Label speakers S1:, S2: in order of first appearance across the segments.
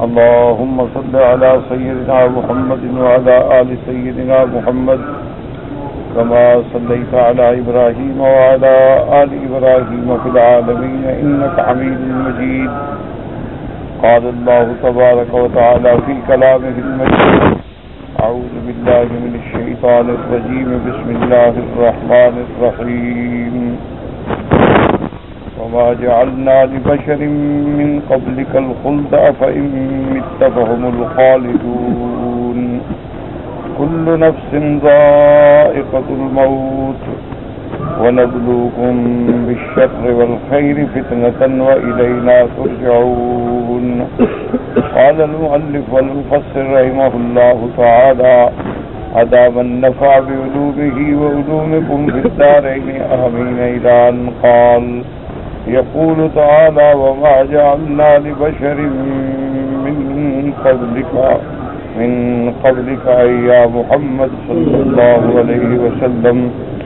S1: اللهم صل على سيدنا محمد وعلى آل سيدنا محمد كما صليت على إبراهيم وعلى آل إبراهيم في العالمين إنك حميد مجيد. قال الله تبارك وتعالى في كلامه المجيد: أعوذ بالله من الشيطان الرجيم. بسم الله الرحمن الرحيم. وما جعلنا لبشر من قبلك الخلد أفإن مت فهم الخالدون. كل نفس ذائقة الموت ونبلوكم بالشر والخير فتنة وإلينا ترجعون. قال المؤلف والمفسر رحمه الله تعالى: أدام النفع بعلومه وعلومكم في الدارين آمين. إلى أن قال: يقول تعالى: وما جعلنا لبشر من قبلك يا محمد صلى الله عليه وسلم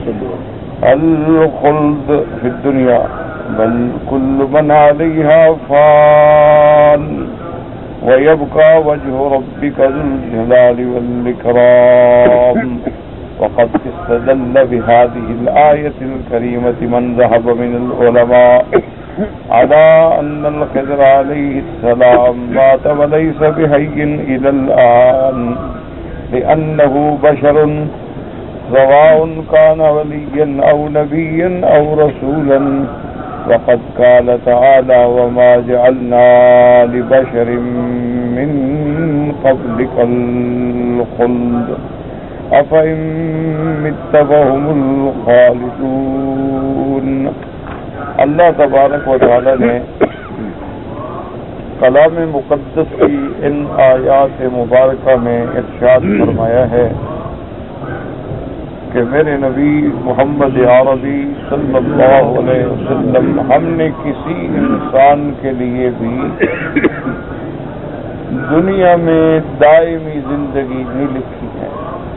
S1: الخلد في الدنيا بل كل من عليها فان ويبقى وجه ربك ذو الجلال والإكرام. وقد استدل بهذه الآية الكريمة من ذهب من العلماء على أن الخضر عليه السلام مات وليس بحي إلى الآن لأنه بشر سواء كان وليا أو نبيا أو رسولا. وقد قال تعالى: وما جعلنا لبشر من قبلك الخلد أفإن مت فهم الخالدون. اللہ تبارک و تعالی نے کلام مقدس کی ان آیات مبارکہ میں ارشاد فرمایا ہے کہ میرے نبی محمد عربی صلی اللہ علیہ وسلم ہم نے کسی انسان کے لیے بھی دنیا میں دائمی زندگی نہیں لکھی ہے.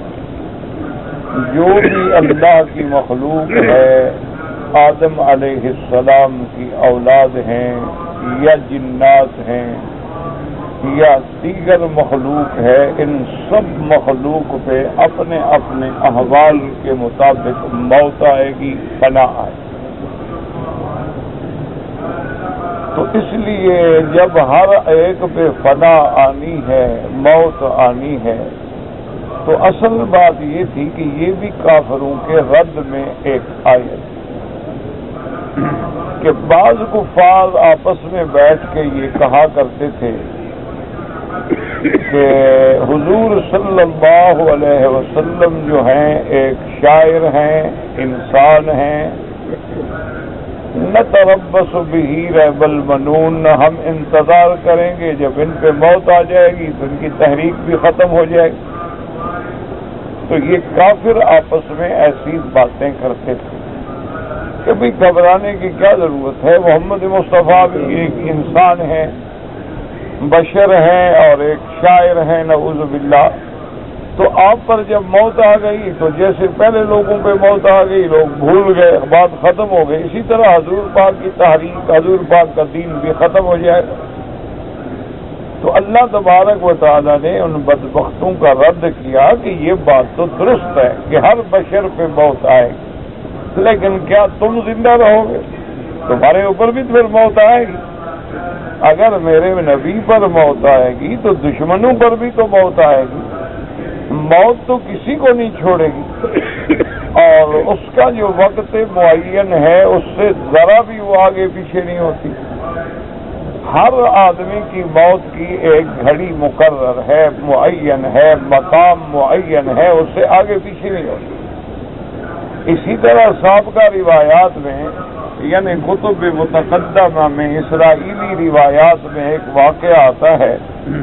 S1: جو بھی اللہ کی مخلوق ہے، آدم علیہ السلام کی اولاد ہیں یا جنات ہیں یا دیگر مخلوق ہے، ان سب مخلوق پہ اپنے اپنے احوال کے مطابق موت آئے گی، فنا آئے گی. تو اس لیے جب ہر ایک پہ فنا آنی ہے، موت آنی ہے، تو اصل بات یہ تھی کہ یہ بھی کافروں کے رد میں ایک آیت کہ بعض کفار آپس میں بیٹھ کے یہ کہا کرتے تھے کہ حضور صلی اللہ علیہ وسلم جو ہیں ایک شاعر ہیں، انسان ہیں، نتربص بہ ریب المنون، ہم انتظار کریں گے جب ان پہ موت آ جائے گی تو ان کی تحریک بھی ختم ہو جائے گی. تو یہ کافر آپس میں ایسی باتیں کرتے تھے کہ بھی گھبرانے کی کیا ضرورت ہے، محمد مصطفیٰ بھی ایک انسان ہے، بشر ہیں اور ایک شاعر ہیں، نعوذ باللہ. تو آپ پر جب موت آ گئی تو جیسے پہلے لوگوں پہ موت آ گئی، لوگ بھول گئے، بات ختم ہو گئی، اسی طرح حضور پاک کی تحریک، حضور پاک کا دین بھی ختم ہو جائے گا. تو اللہ تبارک و تعالیٰ نے ان بدبختوں کا رد کیا کہ یہ بات تو درست ہے کہ ہر بشر پہ موت آئے گی، لیکن کیا تم زندہ رہو گے؟ تمہارے اوپر بھی پھر موت آئے گی. اگر میرے نبی پر موت آئے گی تو دشمنوں پر بھی تو موت آئے گی. موت تو کسی کو نہیں چھوڑے گی، اور اس کا جو وقت معین ہے اس سے ذرا بھی وہ آگے پیچھے نہیں ہوتی. ہر آدمی کی موت کی ایک گھڑی مقرر ہے، معین ہے، مقام معین ہے، اس سے آگے پیچھے نہیں ہوتی. اسی طرح سابقہ روایات میں یعنی کتب متقدمہ میں اسرائیلی روایات میں ایک واقعہ آتا ہے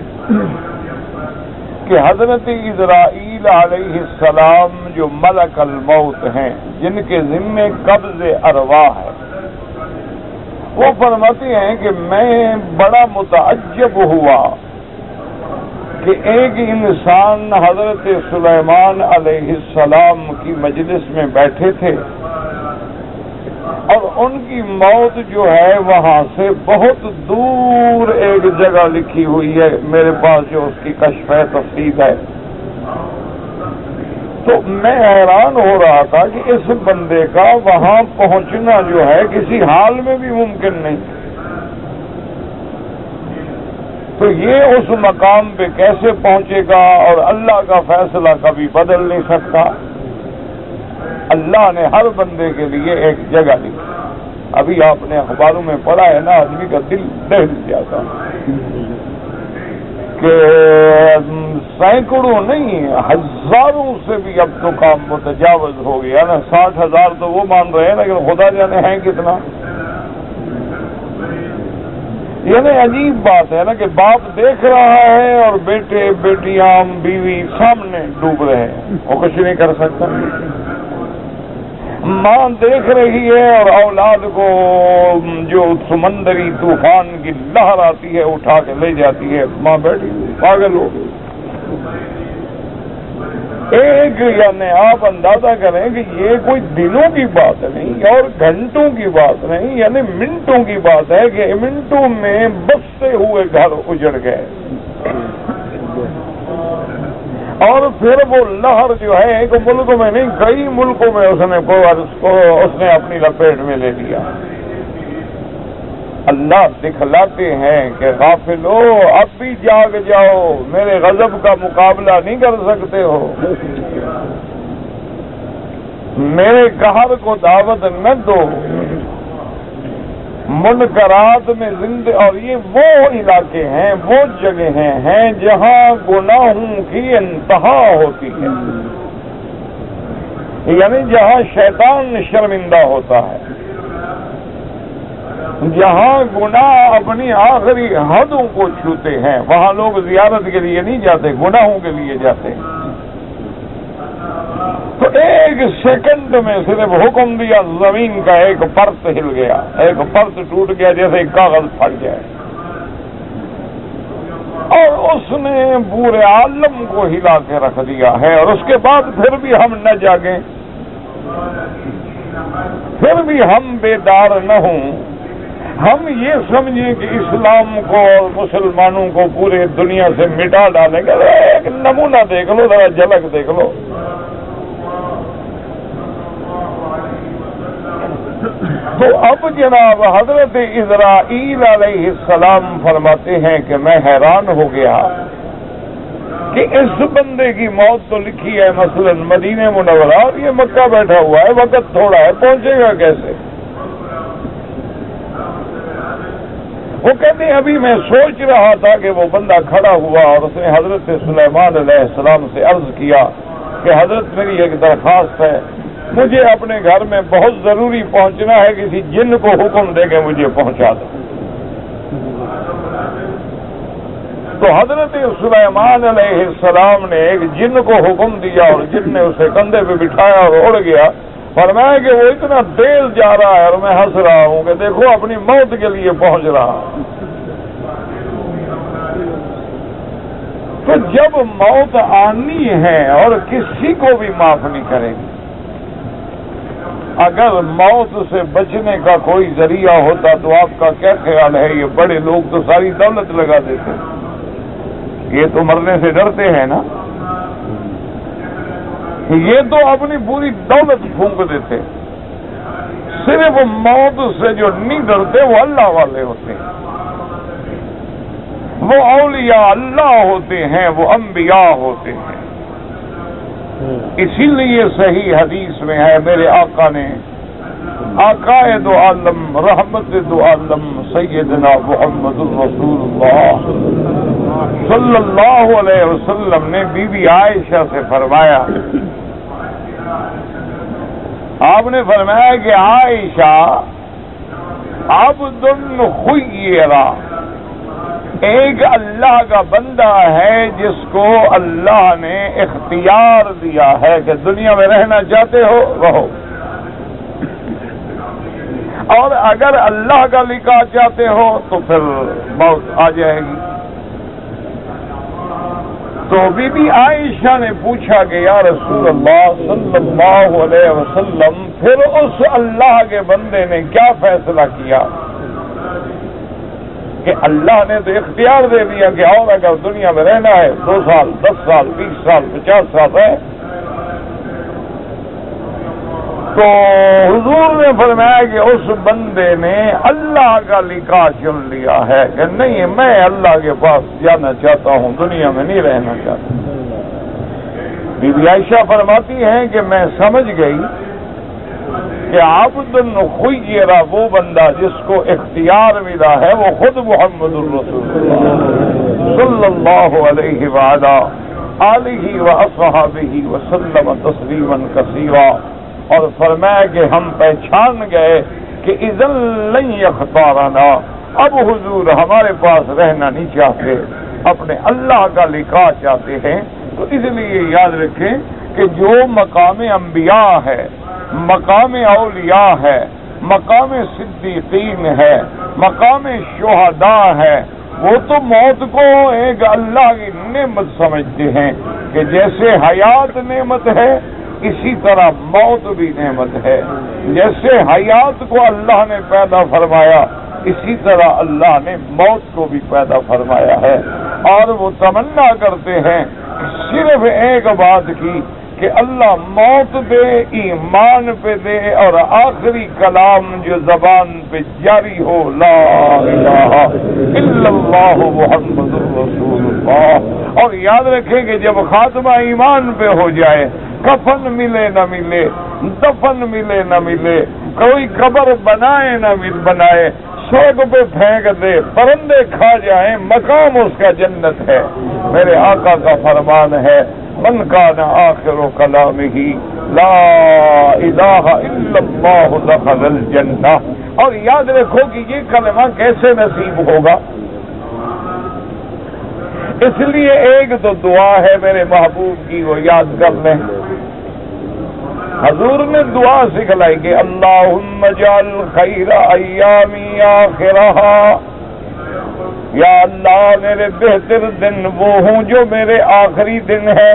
S1: کہ حضرت اسرائیل علیہ السلام جو ملک الموت ہیں، جن کے ذمے قبض ارواح ہے، وہ فرماتے ہیں کہ میں بڑا متعجب ہوا کہ ایک انسان حضرت سلیمان علیہ السلام کی مجلس میں بیٹھے تھے اور ان کی موت جو ہے وہاں سے بہت دور ایک جگہ لکھی ہوئی ہے، میرے پاس جو اس کی کشف تفصیل ہے، تو میں حیران ہو رہا تھا کہ اس بندے کا وہاں پہنچنا جو ہے کسی حال میں بھی ممکن نہیں، تو یہ اس مقام پہ کیسے پہنچے گا؟ اور اللہ کا فیصلہ کبھی بدل نہیں سکتا، اللہ نے ہر بندے کے لیے ایک جگہ لکھی۔ ابھی آپ نے اخباروں میں پڑھا ہے نا، آدمی کا دل دہل جاتا کہ سینکڑوں نہیں ہزاروں سے بھی اب تو کام متجاوز ہو گیا نا، 60,000 تو وہ مان رہے ہیں لیکن خدا جانے ہیں کتنا۔ یعنی عجیب بات ہے نا کہ باپ دیکھ رہا ہے اور بیٹے بیٹیاں بیوی سامنے ڈوب رہے ہیں، وہ کچھ نہیں کر سکتا۔ ماں دیکھ رہی ہے اور اولاد کو جو سمندری طوفان کی لہر آتی ہے اٹھا کے لے جاتی ہے، ماں بیٹھی پاگل ہو گئی۔ ایک یعنی آپ اندازہ کریں کہ یہ کوئی دنوں کی بات نہیں اور گھنٹوں کی بات نہیں، یعنی منٹوں کی بات ہے کہ منٹوں میں بستے ہوئے گھر اجڑ گئے، اور پھر وہ لہر جو ہے ایک ملک میں نہیں کئی ملکوں میں اس نے اپنی لپیٹ میں لے لیا۔ اللہ دکھلاتے ہیں کہ غافلو اب بھی جاگ جاؤ، میرے غضب کا مقابلہ نہیں کر سکتے ہو، میرے قہر کو دعوت نہ دو، منکرات میں زندہ۔ اور یہ وہ علاقے ہیں، وہ جگہیں ہیں جہاں گناہوں کی انتہا ہوتی ہے، یعنی جہاں شیطان شرمندہ ہوتا ہے، جہاں گناہ اپنی آخری حدوں کو چھوتے ہیں، وہاں لوگ زیارت کے لیے نہیں جاتے، گناہوں کے لیے جاتے۔ تو ایک سیکنڈ میں صرف حکم دیا، زمین کا ایک پرت ہل گیا، ایک پرت ٹوٹ گیا جیسے ایک کاغذ پھٹ جائے، اور اس نے پورے عالم کو ہلا کے رکھ دیا ہے۔ اور اس کے بعد پھر بھی ہم نہ جاگیں، پھر بھی ہم بیدار نہ ہوں، ہم یہ سمجھیں کہ اسلام کو اور مسلمانوں کو پورے دنیا سے مٹا ڈالیں گے۔ ایک نمونہ دیکھ لو، ذرا جھلک دیکھ لو۔ تو اب جناب حضرت اسرائیل علیہ السلام فرماتے ہیں کہ میں حیران ہو گیا کہ اس بندے کی موت تو لکھی ہے مثلا مدینہ منورہ، اور یہ مکہ بیٹھا ہوا ہے، وقت تھوڑا ہے، پہنچے گا کیسے؟ وہ کہتے ہیں ابھی میں سوچ رہا تھا کہ وہ بندہ کھڑا ہوا اور اس نے حضرت سلیمان علیہ السلام سے عرض کیا کہ حضرت میری ایک درخواست ہے، مجھے اپنے گھر میں بہت ضروری پہنچنا ہے، کسی جن کو حکم دے کے مجھے پہنچا دو۔ تو حضرت سلیمان علیہ السلام نے ایک جن کو حکم دیا اور جن نے اسے کندھے پہ بٹھایا اور اڑ گیا۔ فرمایا کہ وہ اتنا تیز جا رہا ہے اور میں ہنس رہا ہوں کہ دیکھو اپنی موت کے لیے پہنچ رہا۔ تو جب موت آنی ہے اور کسی کو بھی معاف نہیں کرے گی، اگر موت سے بچنے کا کوئی ذریعہ ہوتا تو آپ کا کیا خیال ہے؟ یہ بڑے لوگ تو ساری دولت لگا دیتے، یہ تو مرنے سے ڈرتے ہیں نا، یہ تو اپنی پوری دولت پھونک دیتے۔ صرف موت سے جو نہیں ڈرتے وہ اللہ والے ہوتے ہیں، وہ اولیاء اللہ ہوتے ہیں، وہ انبیاء ہوتے ہیں۔ اسی لیے صحیح حدیث میں ہے میرے آقا نے، آقائے دو عالم رحمت دو عالم سیدنا محمد الرسول اللہ صلی اللہ علیہ وسلم نے بی بی عائشہ سے فرمایا، آپ نے فرمایا کہ عائشہ عبد خیرہ، ایک اللہ کا بندہ ہے جس کو اللہ نے اختیار دیا ہے کہ دنیا میں رہنا چاہتے ہو رہو، اور اگر اللہ کا لکھا چاہتے ہو تو پھر موت آ جائے گی۔ تو بی بی عائشہ نے پوچھا کہ یا رسول اللہ صلی اللہ علیہ وسلم پھر اس اللہ کے بندے نے کیا فیصلہ کیا کہ اللہ نے تو اختیار دے دیا کہ اور اگر دنیا میں رہنا ہے 2 سال 10 سال 20 سال 50 سال ہے. تو حضور نے فرمایا کہ اس بندے نے اللہ کا لکھا چن لیا ہے کہ نہیں میں اللہ کے پاس جانا چاہتا ہوں، دنیا میں نہیں رہنا چاہتا. بی بی عائشہ فرماتی ہیں کہ میں سمجھ گئی کہ عبد خیر وہ بندہ جس کو اختیار ملا ہے وہ خود محمد الرسول اللہ صلی اللہ علیہ وآلہ آلہ واصحابہ وسلم تسلیما کثیرا. اور فرمایا کہ ہم پہچان گئے کہ اذن لن یختارنا، اب حضور ہمارے پاس رہنا نہیں چاہتے، اپنے اللہ کا لقاء چاہتے ہیں. تو اس لیے یاد رکھیں کہ جو مقام انبیاء ہے، مقام اولیاء ہے، مقام صدیقین ہے، مقام شہداء ہے، وہ تو موت کو ایک اللہ کی نعمت سمجھتے ہیں کہ جیسے حیات نعمت ہے اسی طرح موت بھی نعمت ہے. جیسے حیات کو اللہ نے پیدا فرمایا اسی طرح اللہ نے موت کو بھی پیدا فرمایا ہے. اور وہ تمنا کرتے ہیں صرف ایک بات کی کہ اللہ موت دے، ایمان پہ دے، اور آخری کلام جو زبان پہ جاری ہو لا الہ الا اللہ محمد الرسول اللہ. اور یاد رکھیں کہ جب خاتمہ ایمان پہ ہو جائے، کفن ملے نہ ملے، دفن ملے نہ ملے، کوئی قبر بنائے نہ بنائے، سڑک پہ پھینک دے، پرندے کھا جائیں، مقام اس کا جنت ہے. میرے آقا کا فرمان ہے من کان آخر کلامہ لا الہ الا اللہ دخل الجنہ. اور یاد رکھو کہ یہ کلمہ کیسے نصیب ہوگا. اس لیے ایک تو دعا ہے میرے محبوب کی، وہ یاد کر لیں. حضور نے دعا سکھلائی کہ اللہم اجعل خیر ایامی آخرہا، یا اللہ میرے بہتر دن وہ ہوں جو میرے آخری دن ہے.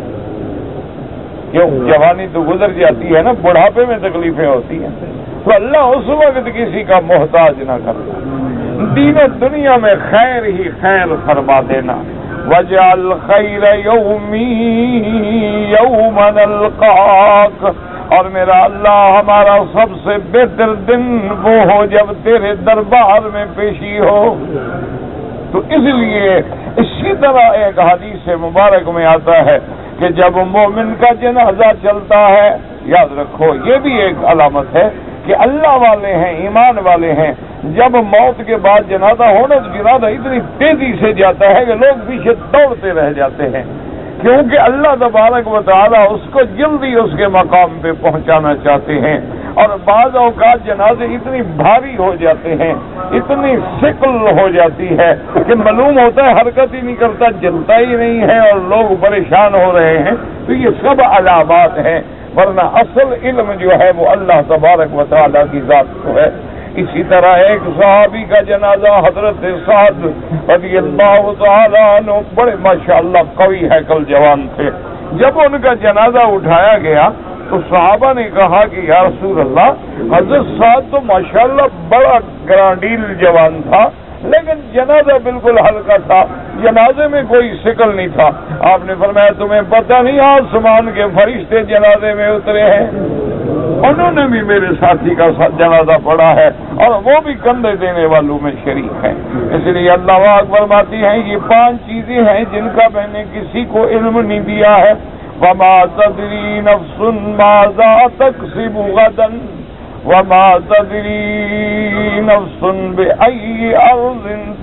S1: کیوں جوانی تو گزر جاتی ہے نا، بڑھاپے میں تکلیفیں ہوتی ہیں، تو اللہ اس وقت کسی کا محتاج نہ کرتا، دین و دنیا میں خیر ہی خیر فرما دینا. وَجْعَلْ خَيْرَ يَوْمِي يَوْمَ نَلْقَاكَ، اور میرا اللہ ہمارا سب سے بہتر دن وہ ہو جب تیرے دربار میں پیشی ہو. تو اس لیے اسی طرح ایک حدیث مبارک میں آتا ہے کہ جب مومن کا جنازہ چلتا ہے، یاد رکھو یہ بھی ایک علامت ہے کہ اللہ والے ہیں، ایمان والے ہیں. جب موت کے بعد جنازہ ہونا تو جنازہ اتنی تیزی سے جاتا ہے کہ لوگ پیچھے دوڑتے رہ جاتے ہیں، کیونکہ اللہ تبارک و تعالیٰ اس کو جلدی اس کے مقام پہ پہنچانا چاہتے ہیں. اور بعض اوقات جنازے اتنی بھاری ہو جاتے ہیں، اتنی ثقل ہو جاتی ہے کہ معلوم ہوتا ہے حرکت ہی نہیں کرتا، جلتا ہی نہیں ہے اور لوگ پریشان ہو رہے ہیں. تو یہ سب علامات ہیں، ورنہ اصل علم جو ہے وہ اللہ تبارک و تعالیٰ کی ذات کو ہے. اسی طرح ایک صحابی کا جنازہ حضرت سعد رضی اللہ تعالیٰ عنہ، بڑے ماشاءاللہ قوی ہیکل جوان تھے. جب ان کا جنازہ اٹھایا گیا تو صحابہ نے کہا کہ یا رسول اللہ، حضرت سعد تو ماشاءاللہ بڑا گرانڈیل جوان تھا لیکن جنازہ بالکل ہلکا تھا، جنازے میں کوئی شکل نہیں تھا. آپ نے فرمایا تمہیں پتہ نہیں آسمان کے فرشتے جنازے میں اترے ہیں، انہوں نے بھی میرے ساتھی کا جنازہ پڑھا ہے اور وہ بھی کندھے دینے والوں میں شریک ہیں. اس لیے اللہ پاک فرماتی ہیں یہ 5 چیزیں ہیں جن کا میں نے کسی کو علم نہیں دیا ہے. وما تدری نفس ماذا تکسب غدا وما تدری نفس بأي أرض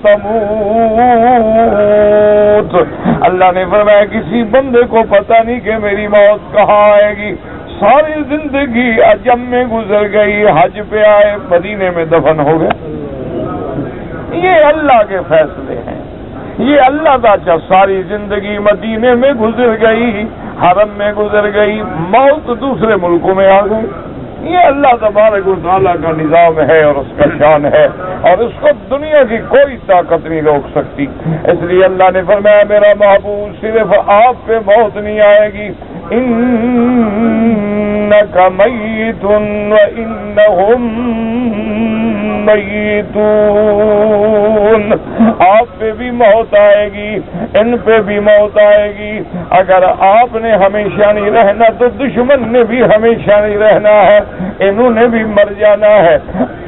S1: تموت. اللہ نے فرمایا کسی بندے کو پتہ نہیں کہ میری موت کہاں آئے گی. ساری زندگی عجم میں گزر گئی، حج پہ آئے، مدینے میں دفن ہو گئے. یہ اللہ کے فیصلے ہیں، یہ اللہ کا. ساری زندگی مدینے میں گزر گئی، حرم میں گزر گئی، موت دوسرے ملکوں میں آ گئی. یہ اللہ تبارک و تعالیٰ کا نظام ہے اور اس کا شان ہے، اور اس کو دنیا کی کوئی طاقت نہیں روک سکتی۔ اس لیے اللہ نے فرمایا میرا محبوب صرف آپ پہ موت نہیں آئے گی، انک میت وانہم میتون، آپ پہ بھی موت آئے گی، ان پہ بھی موت آئے گی۔ اگر آپ نے ہمیشہ نہیں رہنا تو دشمن نے بھی ہمیشہ نہیں رہنا ہے، انہوں نے بھی مر جانا ہے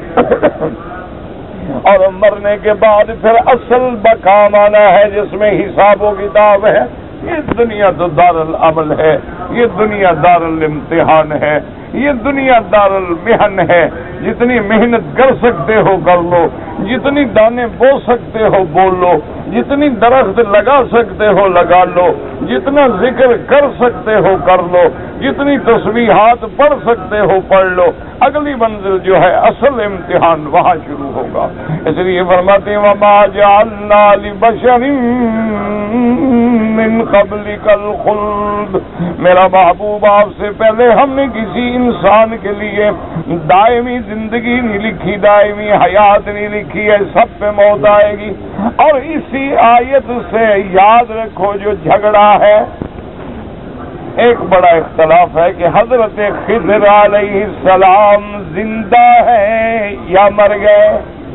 S1: اور مرنے کے بعد پھر اصل مقام آنا ہے جس میں حساب و کتاب ہے۔ یہ دنیا تو دار العمل ہے، یہ دنیا دار الامتحان ہے، یہ دنیا دار المحن ہے۔ جتنی محنت کر سکتے ہو کر لو، جتنی دانے بو سکتے ہو بول لو، جتنی درخت لگا سکتے ہو لگا لو، جتنا ذکر کر سکتے ہو کر لو، جتنی تسبیحات پڑھ سکتے ہو پڑھ لو۔ اگلی منزل جو ہے اصل امتحان وہاں شروع ہوگا۔ اس لیے فرماتے ہیں وما جعلنا لبشر من قبلک الخلد، میرا محبوب آپ سے پہلے ہم نے کسی انسان کے لیے دائمی زندگی نہیں لکھی، دائمی حیات نہیں لکھی ہے، سب پہ موت آئے گی۔ اور اسی آیت سے یاد رکھو جو جھگڑا ہے، ایک بڑا اختلاف ہے کہ حضرت خضر علیہ السلام زندہ ہیں یا مر گئے،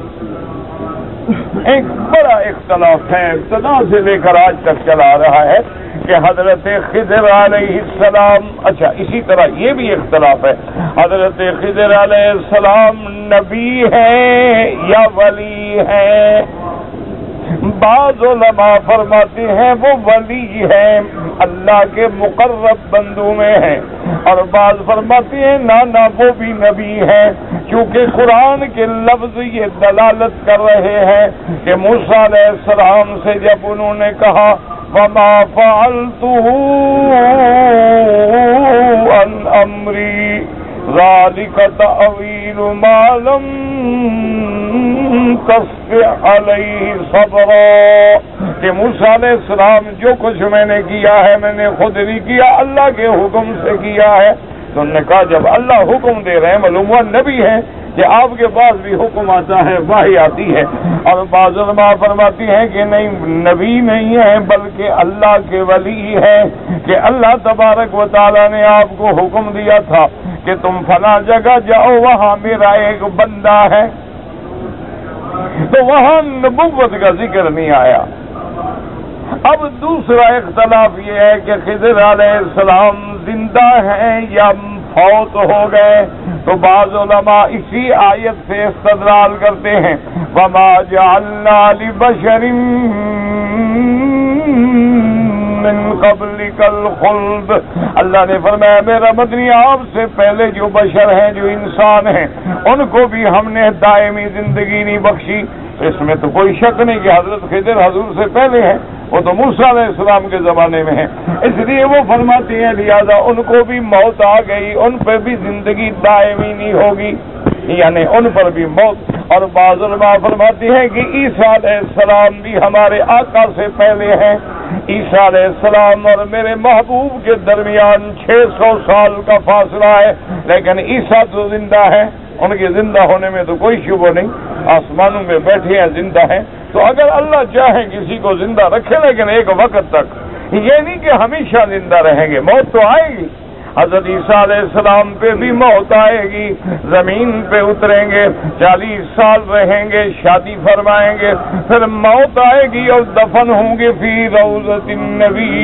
S1: ایک بڑا اختلاف ہے، ابتدا سے لے کر آج تک چلا رہا ہے کہ حضرت خضر علیہ السلام، اچھا اسی طرح یہ بھی اختلاف ہے حضرت خضر علیہ السلام نبی ہیں یا ولی ہیں۔ بعض علماء فرماتے ہیں وہ ولی ہیں، اللہ کے مقرب بندوں میں ہیں، اور بعض فرماتے ہیں نہ وہ بھی نبی ہیں، کیونکہ قرآن کے لفظ یہ دلالت کر رہے ہیں کہ موسیٰ علیہ السلام سے جب انہوں نے کہا وما فعلته عن امری ذلك تأویل ما لم تستطع علیہ صبرا، کہ موسیٰ علیہ السلام جو کچھ میں نے کیا ہے میں نے خود نہیں کیا، اللہ کے حکم سے کیا ہے۔ تو انہوں نے کہا جب اللہ حکم دے رہے ہیں معلوم ہوا نبی ہیں کہ آپ کے پاس بھی حکم آتا ہے، وحی آتی ہے۔ اور بعض علماء فرماتی ہیں کہ نہیں نبی نہیں ہے بلکہ اللہ کے ولی ہے، کہ اللہ تبارک و تعالیٰ نے آپ کو حکم دیا تھا کہ تم فلاں جگہ جاؤ، وہاں میرا ایک بندہ ہے، تو وہاں نبوت کا ذکر نہیں آیا۔ اب دوسرا اختلاف یہ ہے کہ خضر علیہ السلام زندہ ہیں یا فوت ہو گئے، تو بعض علماء اسی آیت سے استدلال کرتے ہیں وما جعلنا لبشر من قبلک الخلد، اللہ نے فرمایا میرا مدنی آپ سے پہلے جو بشر ہیں جو انسان ہیں ان کو بھی ہم نے دائمی زندگی نہیں بخشی۔ اس میں تو کوئی شک نہیں کہ حضرت خضر حضور سے پہلے ہیں، وہ تو موسیٰ علیہ السلام کے زمانے میں ہیں، اس لیے وہ فرماتے ہیں لہذا ان کو بھی موت آ گئی، ان پہ بھی زندگی دائمی نہیں ہوگی، یعنی ان پر بھی موت۔ اور بعض علماء فرماتے ہیں کہ عیسیٰ علیہ السلام بھی ہمارے آقا سے پہلے ہیں، عیسیٰ علیہ السلام اور میرے محبوب کے درمیان 600 سال کا فاصلہ ہے، لیکن عیسیٰ تو زندہ ہے، ان کے زندہ ہونے میں تو کوئی شبہ نہیں، آسمانوں میں بیٹھے ہیں زندہ ہیں۔ تو اگر اللہ چاہے کسی کو زندہ رکھے لیکن ایک وقت تک، یہ نہیں کہ ہمیشہ زندہ رہیں گے، موت تو آئے گی۔ حضرت عیسیٰ علیہ السلام پہ بھی موت آئے گی، زمین پہ اتریں گے، 40 سال رہیں گے، شادی فرمائیں گے، پھر موت آئے گی اور دفن ہوں گے فی روضۃ النبی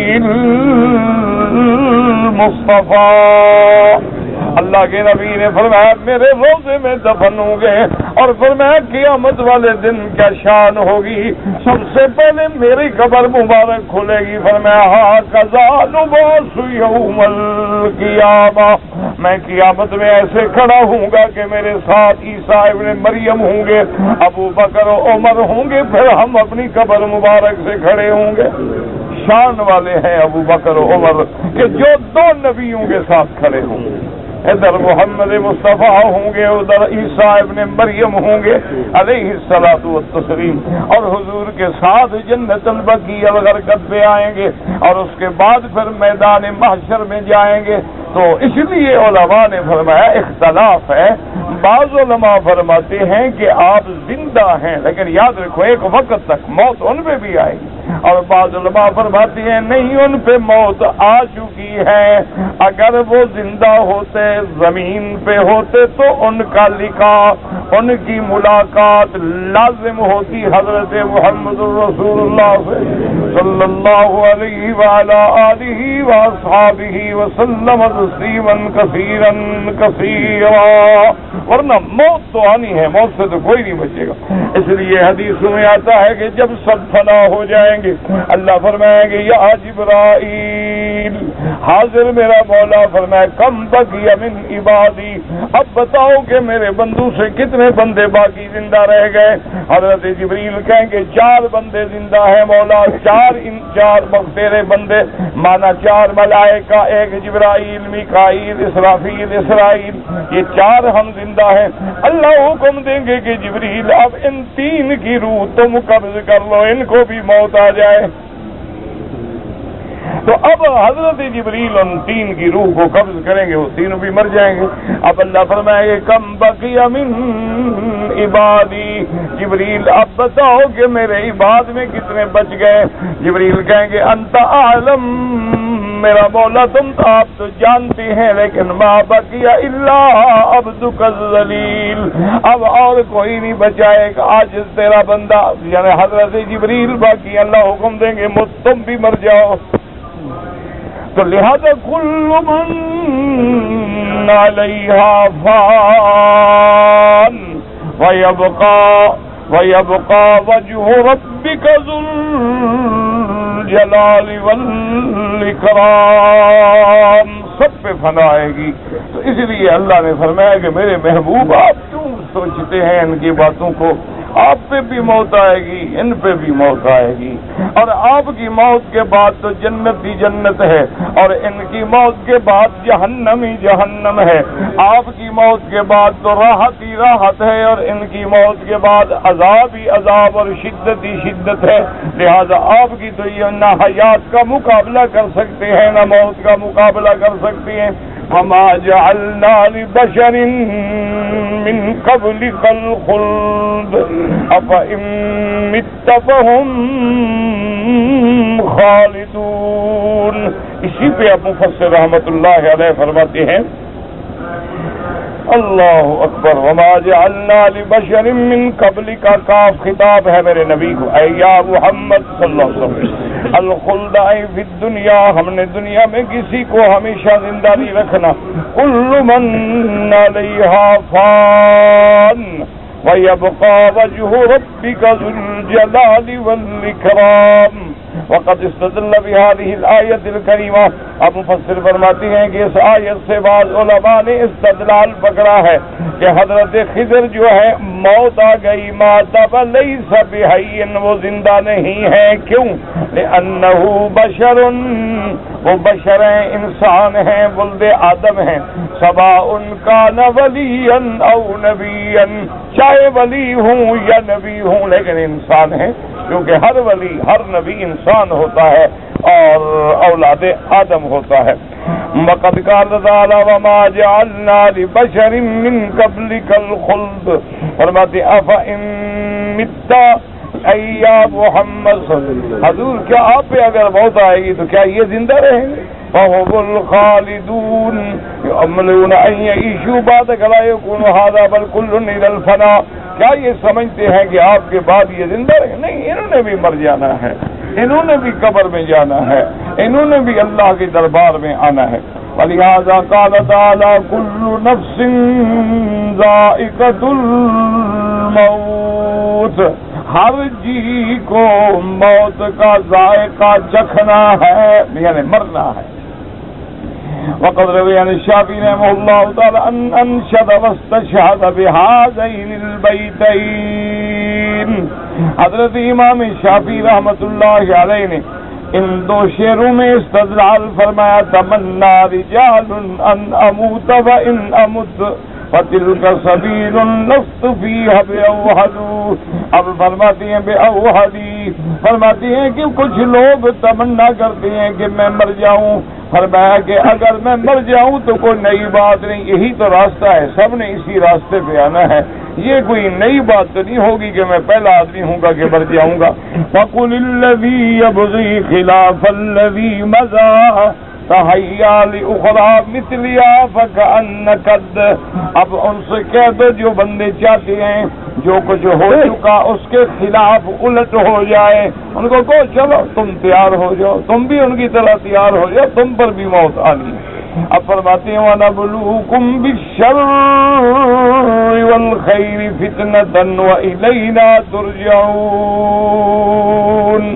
S1: المصطفیٰ، اللہ کے نبی نے فرمایا میرے روضے میں دفن ہوں گے، اور فرمایا قیامت والے دن کیا شان ہوگی، سب سے پہلے میری قبر مبارک کھلے گی، فرمایا ھذا نبعث یوم القیامہ، میں قیامت میں ایسے کھڑا ہوں گا کہ میرے ساتھ عیسیٰ ابن مریم ہوں گے، ابو بکر و عمر ہوں گے، پھر ہم اپنی قبر مبارک سے کھڑے ہوں گے۔ شان والے ہیں ابو بکر و عمر کہ جو دو نبیوں کے ساتھ کھڑے ہوں گے، ادھر محمد مصطفیٰ ہوں گے، ادھر عیسیٰ ابن مریم ہوں گے علیہ الصلاۃ والتسلیم، اور حضور کے ساتھ جنت البقیع الغرقد پہ آئیں گے، اور اس کے بعد پھر میدان محشر میں جائیں گے۔ تو اس لیے علماء نے فرمایا اختلاف ہے. بعض علماء فرماتے ہیں کہ آپ زندہ ہیں لیکن یاد رکھو ایک وقت تک موت ان پہ بھی آئے گی, اور بعض علماء فرماتے ہیں نہیں ان پہ موت آ چکی ہے. اگر وہ زندہ ہوتے زمین پہ ہوتے تو ان کا لقاء ان کی ملاقات لازم ہوتی حضرت محمد رسول اللہ صلی اللہ علیہ وعلی آلہ واصحابہ وسلم تسلیما کثیرا کثیرا, ورنہ موت تو آنی ہے, موت سے تو کوئی نہیں بچے گا. اس لیے حدیثوں میں آتا ہے کہ جب سب فنا ہو جائیں گے اللہ فرمائیں گے یا جبرائیل حاضر میرا مولا فرمائے کم بقی من عبادی, اب بتاؤ کہ میرے بندوں سے کتنے بندے باقی زندہ رہ گئے. حضرت جبریل کہیں گے 4 بندے زندہ ہیں مولا, 4 تیرے بندے مانا 4 ملائکہ, 1 جبرائیل میکائیل اسرافیل اسرائیل, یہ 4 ہم زندہ ہیں. اللہ حکم دیں گے کہ جبریل اب ان 3 کی روح تم قبض کر لو, ان کو بھی موت آ جائے. تو اب حضرت جبریل ان 3 کی روح کو قبض کریں گے, وہ تینوں بھی مر جائیں گے. اب اللہ فرمائے گے کم بقی من عبادی, جبریل اب بتاؤ کہ میرے عباد میں کتنے بچ گئے. جبریل کہیں گے انت عالم میرا مولا, تم تو آپ تو جانتے ہیں لیکن ما بقی الا عبدک الذلیل, اب اور کوئی نہیں بچائے گا آج تیرا بندہ یعنی حضرت جبریل باقی. اللہ حکم دیں گے تم بھی مر جاؤ. تو لہذا کل من علیہا فان ویبقا وجہ ربک ذو الجلال والاکرام, سب پہ فنا آئے گی. تو اس لیے اللہ نے فرمایا کہ میرے محبوب آپ کیوں سوچتے ہیں ان کی باتوں کو, آپ پہ بھی موت آئے گی, ان پہ بھی موت آئے گی. اور آپ کی موت کے بعد تو جنت ہی جنت ہے, اور ان کی موت کے بعد جہنم ہی جہنم ہے. آپ کی موت کے بعد تو راحت ہی راحت ہے, اور ان کی موت کے بعد عذاب ہی عذاب اور شدت ہی شدت ہے. لہذا آپ کی تو یہ نہ حیات کا مقابلہ کر سکتے ہیں نہ موت کا مقابلہ کر سکتے ہیں. وما جعلنا لبشر من قبلك الخلد افإن مت فهم خالدون. اسی پہ اب مفسر رحمت اللہ علیہ فرماتے ہیں اللہ اکبر. وما جعلنا لبشر من قبلك, کاف خطاب ہے میرے نبی کو, اے یا محمد صلی اللہ علیہ وسلم, الخلد فی الدنیا, ہم نے دنیا میں کسی کو ہمیشہ زندہ نہیں رکھنا. کل من علیہا فان ویبقا وجہ ربک ذو الجلال والاکرام. وقد استدل بهذه الآیت الکریمہ, اب مفسر فرماتی ہیں کہ اس آیت سے بعض علماء نے استدلال پکڑا ہے کہ حضرت خضر جو ہے موت آ گئی, مات لیس بحی, وہ زندہ نہیں ہے. کیوں؟ لأنہ بشر, وہ بشر ہیں, انسان ہیں, ولد آدم ہیں. سواء کان ولیا او نبیا, چاہے ولی ہوں یا نبی ہوں لیکن انسان ہیں, کیونکہ ہر ولی ہر نبی انسان ہوتا ہے اور اولاد آدم ہوتا ہے. وقد قال تعالی وما جعلنا لبشر من قبلك الخلد, فرماتے افإن مت اے یا محمد حضور کیا آپ پہ اگر موت آئے گی تو کیا یہ زندہ رہیں گے؟ فهم الخالدون يؤملون ان يعيشوا بعدك لا يكون هذا بل كل الى الفناء. کیا یہ سمجھتے ہیں کہ آپ کے بعد یہ زندہ رہے؟ نہیں, انہوں نے بھی مر جانا ہے, انہوں نے بھی قبر میں جانا ہے, انہوں نے بھی اللہ کے دربار میں آنا ہے. ولہذا قال تعالی كل نفس ذائقة الموت, ہر جی کو موت کا ذائقہ چکھنا ہے یعنی مرنا ہے. وقد روی عن الشافعی رحمہ اللہ تعالی ان انشد واستشهد بهذین البیتین, حضرت امام شافعی رحمۃ اللہ علیہ نے ان 2 شعروں میں استدلال فرمایا. تمنا رجال ان اموت وان امت فَتِلْكَ سَبِيلٌ لَسْتُ فِيهَا بِأَوْحَدُ. اب فرماتی ہیں بے اوحدی, فرماتی ہیں کہ کچھ لوگ تمنا کرتے ہیں کہ میں مر جاؤں فرمایا کہ اگر میں مر جاؤں تو کوئی نئی بات نہیں، یہی تو راستہ ہے، سب نے اسی راستے پہ آنا ہے، یہ کوئی نئی بات تو نہیں ہوگی کہ میں پہلا آدمی ہوں گا کہ مر جاؤں گا۔ فَقُلِ الَّذِي يَبْغِي خِلَافَ الَّذِي مَضَىٰ تَحَيَّا لِأُخْرَىٰ مِثْلِهَا فَكَأَنَّ قَدْ، اب ان سے کہہ دو جو بندے چاہتے ہیں جو کچھ ہو چکا اس کے خلاف الٹ ہو جائے، ان کو کہو چلو تم تیار ہو جاؤ، تم بھی ان کی طرح تیار ہو جاؤ، تم پر بھی موت آنی ہے۔ اب فرماتے ہیں وَنَبْلُوكُمْ بِالشَّرِّ وَالْخَيْرِ فِتْنَةً وَإِلَيْنَا تُرْجَعُونَ۔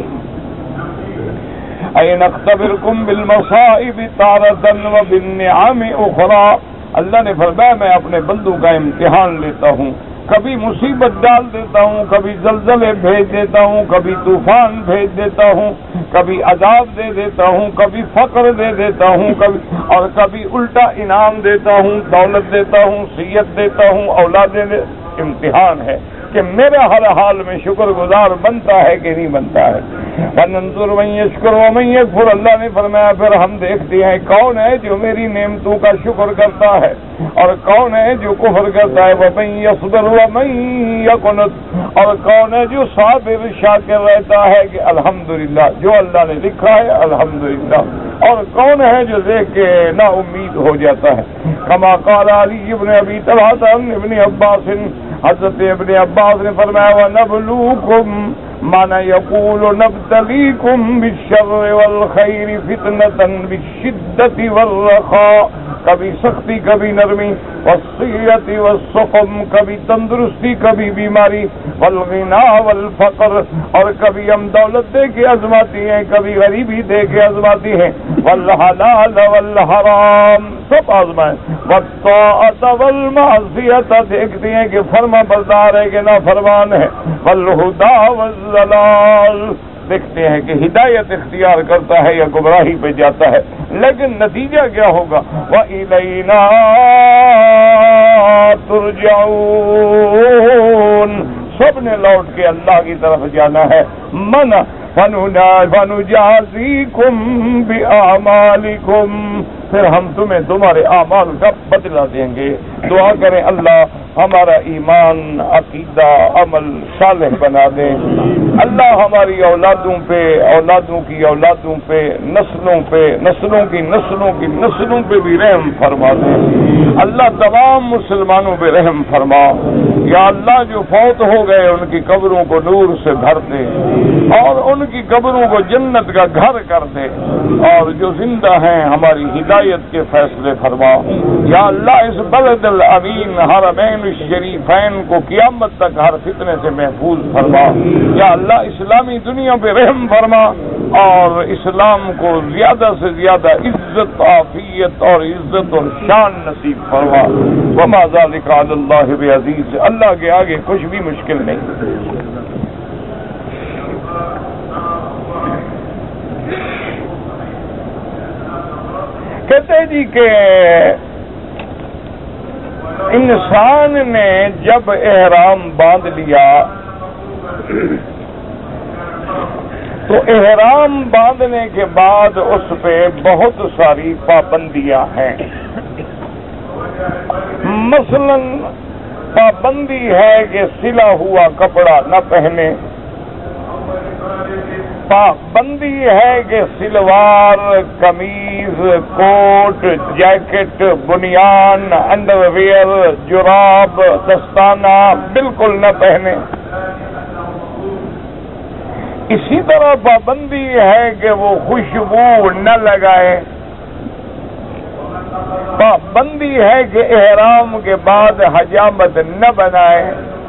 S1: اَيْ نَخْتَبِرْكُمْ بِالْمَصَائِبِ تَارَةً وَبِالنِّعَمِ أُخْرَىٰ، اللہ نے فرمایا میں اپنے بندوں کا امتحان لیتا ہوں، کبھی مصیبت ڈال دیتا ہوں، کبھی زلزلے بھیج دیتا ہوں، کبھی طوفان بھیج دیتا ہوں، کبھی عذاب دے دیتا ہوں، کبھی فقر دے دیتا ہوں، کبھی الٹا انعام دیتا ہوں، دولت دیتا ہوں، صحت دیتا ہوں، اولاد امتحان ہے کہ میرا ہر حال میں شکر گزار بنتا ہے کہ نہیں بنتا ہے۔ وَنَنظُرُ مَن يَشْكُرُ وَمَن يَكْفُرُ، اللہ نے فرمایا پھر ہم دیکھتے ہیں کون ہے جو میری نعمتوں کا شکر کرتا ہے اور کون ہے جو کفر کرتا ہے۔ وَمَن يَصْبِرْ وَمَن يَقْنُتْ، اور کون ہے جو صابر شاکر رہتا ہے کہ الحمدللہ جو اللہ نے لکھا ہے الحمدللہ، اور کون ہے جو دیکھ کے نا امید ہو جاتا ہے۔ کما قال علی بن ابی طلحہ ابن عباس، حضرت ابن عباس نے فرمایا وَنَبْلُوكُمْ مانا یقول نبتلیکم بالشر والخیر فتنة بالشدت والرخاء، کبھی سختی کبھی نرمی، والصحت والسقم کبھی تندرستی کبھی بیماری، والغنا والفقر اور کبھی ہم دولت دے کے آزماتی ہیں کبھی غریبی دے کے آزماتی ہیں، والحلال والحرام سب آزمائیں، والطاعت والمعصیت دیکھتے ہیں کہ فرما بردار ہے کہ نافرمان ہے، والہدى والضلال دیکھتے ہیں کہ ہدایت اختیار کرتا ہے یا گمراہی پہ جاتا ہے، لیکن نتیجہ کیا ہوگا؟ وَإِلَيْنَا تُرْجَعُونَ، سب نے لوٹ کے اللہ کی طرف جانا ہے۔ من فَنُجَازِيكُمْ بِأَعْمَالِكُمْ، پھر ہم تمہیں تمہارے اعمال کا بدلہ دیں گے۔ دعا کریں اللہ ہمارا ایمان عقیدہ عمل صالح بنا دے، اللہ ہماری اولادوں پہ اولادوں کی اولادوں پہ نسلوں کی نسلوں پہ بھی رحم فرما دے، اللہ تمام مسلمانوں پہ رحم فرما، یا اللہ جو فوت ہو گئے ان کی قبروں کو نور سے بھر دے اور ان کی قبروں کو جنت کا گھر کر دے، اور جو زندہ ہیں ہماری ہدایت کے فیصلے فرما، یا اللہ اس بلد الامین حرمین شریفین کو قیامت تک ہر فتنے سے محفوظ فرما، یا اللہ اسلامی دنیا پہ رحم فرما اور اسلام کو زیادہ سے زیادہ عزت عافیت اور عزت اور شان نصیب فرما۔ وما ذلک علی اللہ بعزیز، اللہ کے آگے کچھ بھی مشکل نہیں۔ کہتے جی کہ انسان نے جب احرام باندھ لیا تو احرام باندھنے کے بعد اس پہ بہت ساری پابندیاں ہیں، مثلا پابندی ہے کہ سلا ہوا کپڑا نہ پہنے، پابندی ہے کہ سلوار قمیض کوٹ جیکٹ بنیان انڈر ویئر جراب دستانہ بالکل نہ پہنے۔ اسی طرح پابندی ہے کہ وہ خوشبو نہ لگائے، پابندی ہے کہ احرام کے بعد حجامت نہ بنائے،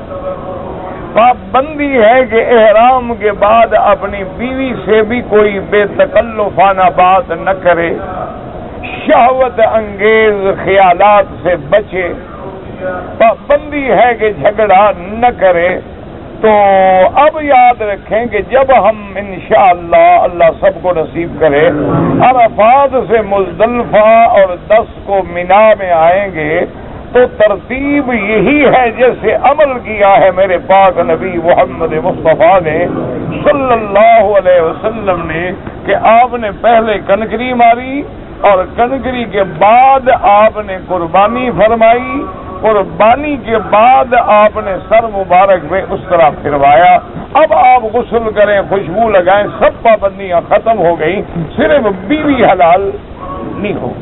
S1: پابندی ہے کہ احرام کے بعد اپنی بیوی سے بھی کوئی بے تکلفانہ بات نہ کرے، شہوت انگیز خیالات سے بچے، پابندی ہے کہ جھگڑا نہ کرے۔ تو اب یاد رکھیں کہ جب ہم انشاءاللہ اللہ سب کو نصیب کرے عرفات سے مزدلفہ اور 10 کو مینا میں آئیں گے تو ترتیب یہی ہے جیسے عمل کیا ہے میرے پاک نبی محمد مصطفیٰ نے صلی اللہ علیہ وسلم نے، کہ آپ نے پہلے کنکری ماری، اور کنکری کے بعد آپ نے قربانی فرمائی، قربانی کے بعد آپ نے سر مبارک میں اس طرح پھروایا۔ اب آپ غسل کریں، خوشبو لگائیں، سب پابندیاں ختم ہو گئی، صرف بیوی حلال نہیں ہو۔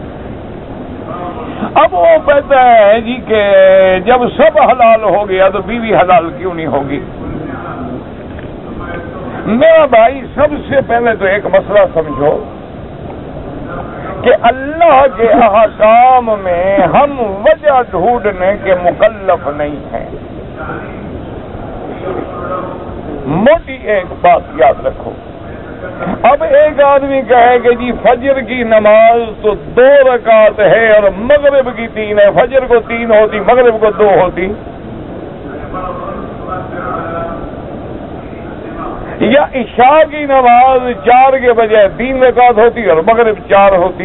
S1: اب وہ کہتا ہے جی کہ جب سب حلال ہو گیا تو بیوی حلال کیوں نہیں ہوگی؟ میرا بھائی سب سے پہلے تو ایک مسئلہ سمجھو کہ اللہ کے احکام میں ہم وجہ ڈھونڈنے کے مکلف نہیں ہیں۔ موٹی ایک بات یاد رکھو، اب ایک آدمی کہے کہ جی فجر کی نماز تو 2 رکعت ہے اور مغرب کی 3 ہے، فجر کو 3 ہوتی، مغرب کو 2 ہوتی، یا عشاء کی نماز 4 کے بجائے 3 رکعت ہوتی اور مغرب 4 ہوتی۔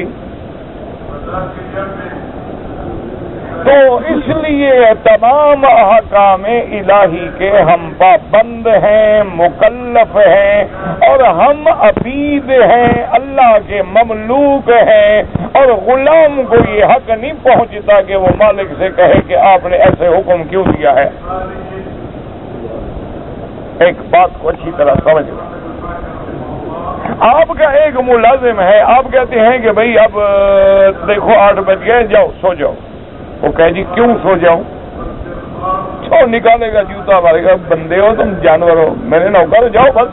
S1: تو اس لیے تمام احکام الہی کے ہم پابند ہیں، مکلف ہیں، اور ہم عبید ہیں، اللہ کے مملوک ہیں، اور غلام کو یہ حق نہیں پہنچتا کہ وہ مالک سے کہے کہ آپ نے ایسے حکم کیوں دیا ہے۔ ایک بات کو اچھی طرح سمجھ لیں، آپ کا ایک ملازم ہے، آپ کہتے ہیں کہ بھئی اب دیکھو 8 بج گئے، جاؤ سو جاؤ۔ وہ کہے جی کیوں سو جاؤں؟ چھو نکالے گا، جوتا مارے گا، بندے ہو تم جانور ہو، میرے نوکر، جاؤ بس۔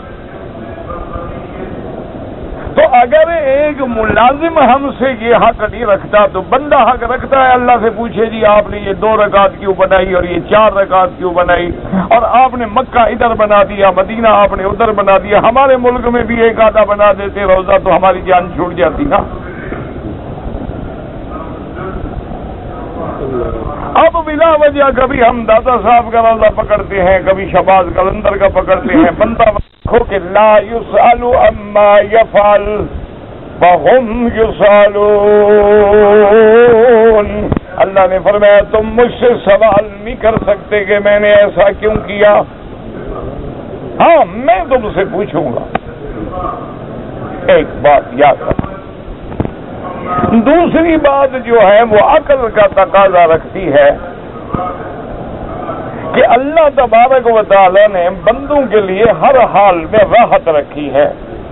S1: تو اگر ایک ملازم ہم سے یہ حق نہیں رکھتا تو بندہ حق رکھتا ہے اللہ سے پوچھے جی آپ نے یہ 2 رکعت کیوں بنائی اور یہ 4 رکعت کیوں بنائی، اور آپ نے مکہ ادھر بنا دیا، مدینہ آپ نے ادھر بنا دیا، ہمارے ملک میں بھی ایک آدھا بنا دیتے روزہ تو ہماری جان چھوٹ جاتی نا۔ اب بلا وجہ کبھی ہم دادا صاحب کا روزہ پکڑتے ہیں، کبھی شہباز قلندر کا پکڑتے ہیں، بندہ دیکھو کہ لا یسأل عما یفعل وہم یسألون۔ اللہ نے فرمایا تم مجھ سے سوال نہیں کر سکتے کہ میں نے ایسا کیوں کیا، ہاں میں تم سے پوچھوں گا۔ ایک بات یاد رکھو۔ دوسری بات جو ہے وہ عقل کا تقاضا رکھتی ہے کہ اللہ تبارک و تعالی نے بندوں کے لیے ہر حال میں راحت رکھی ہے۔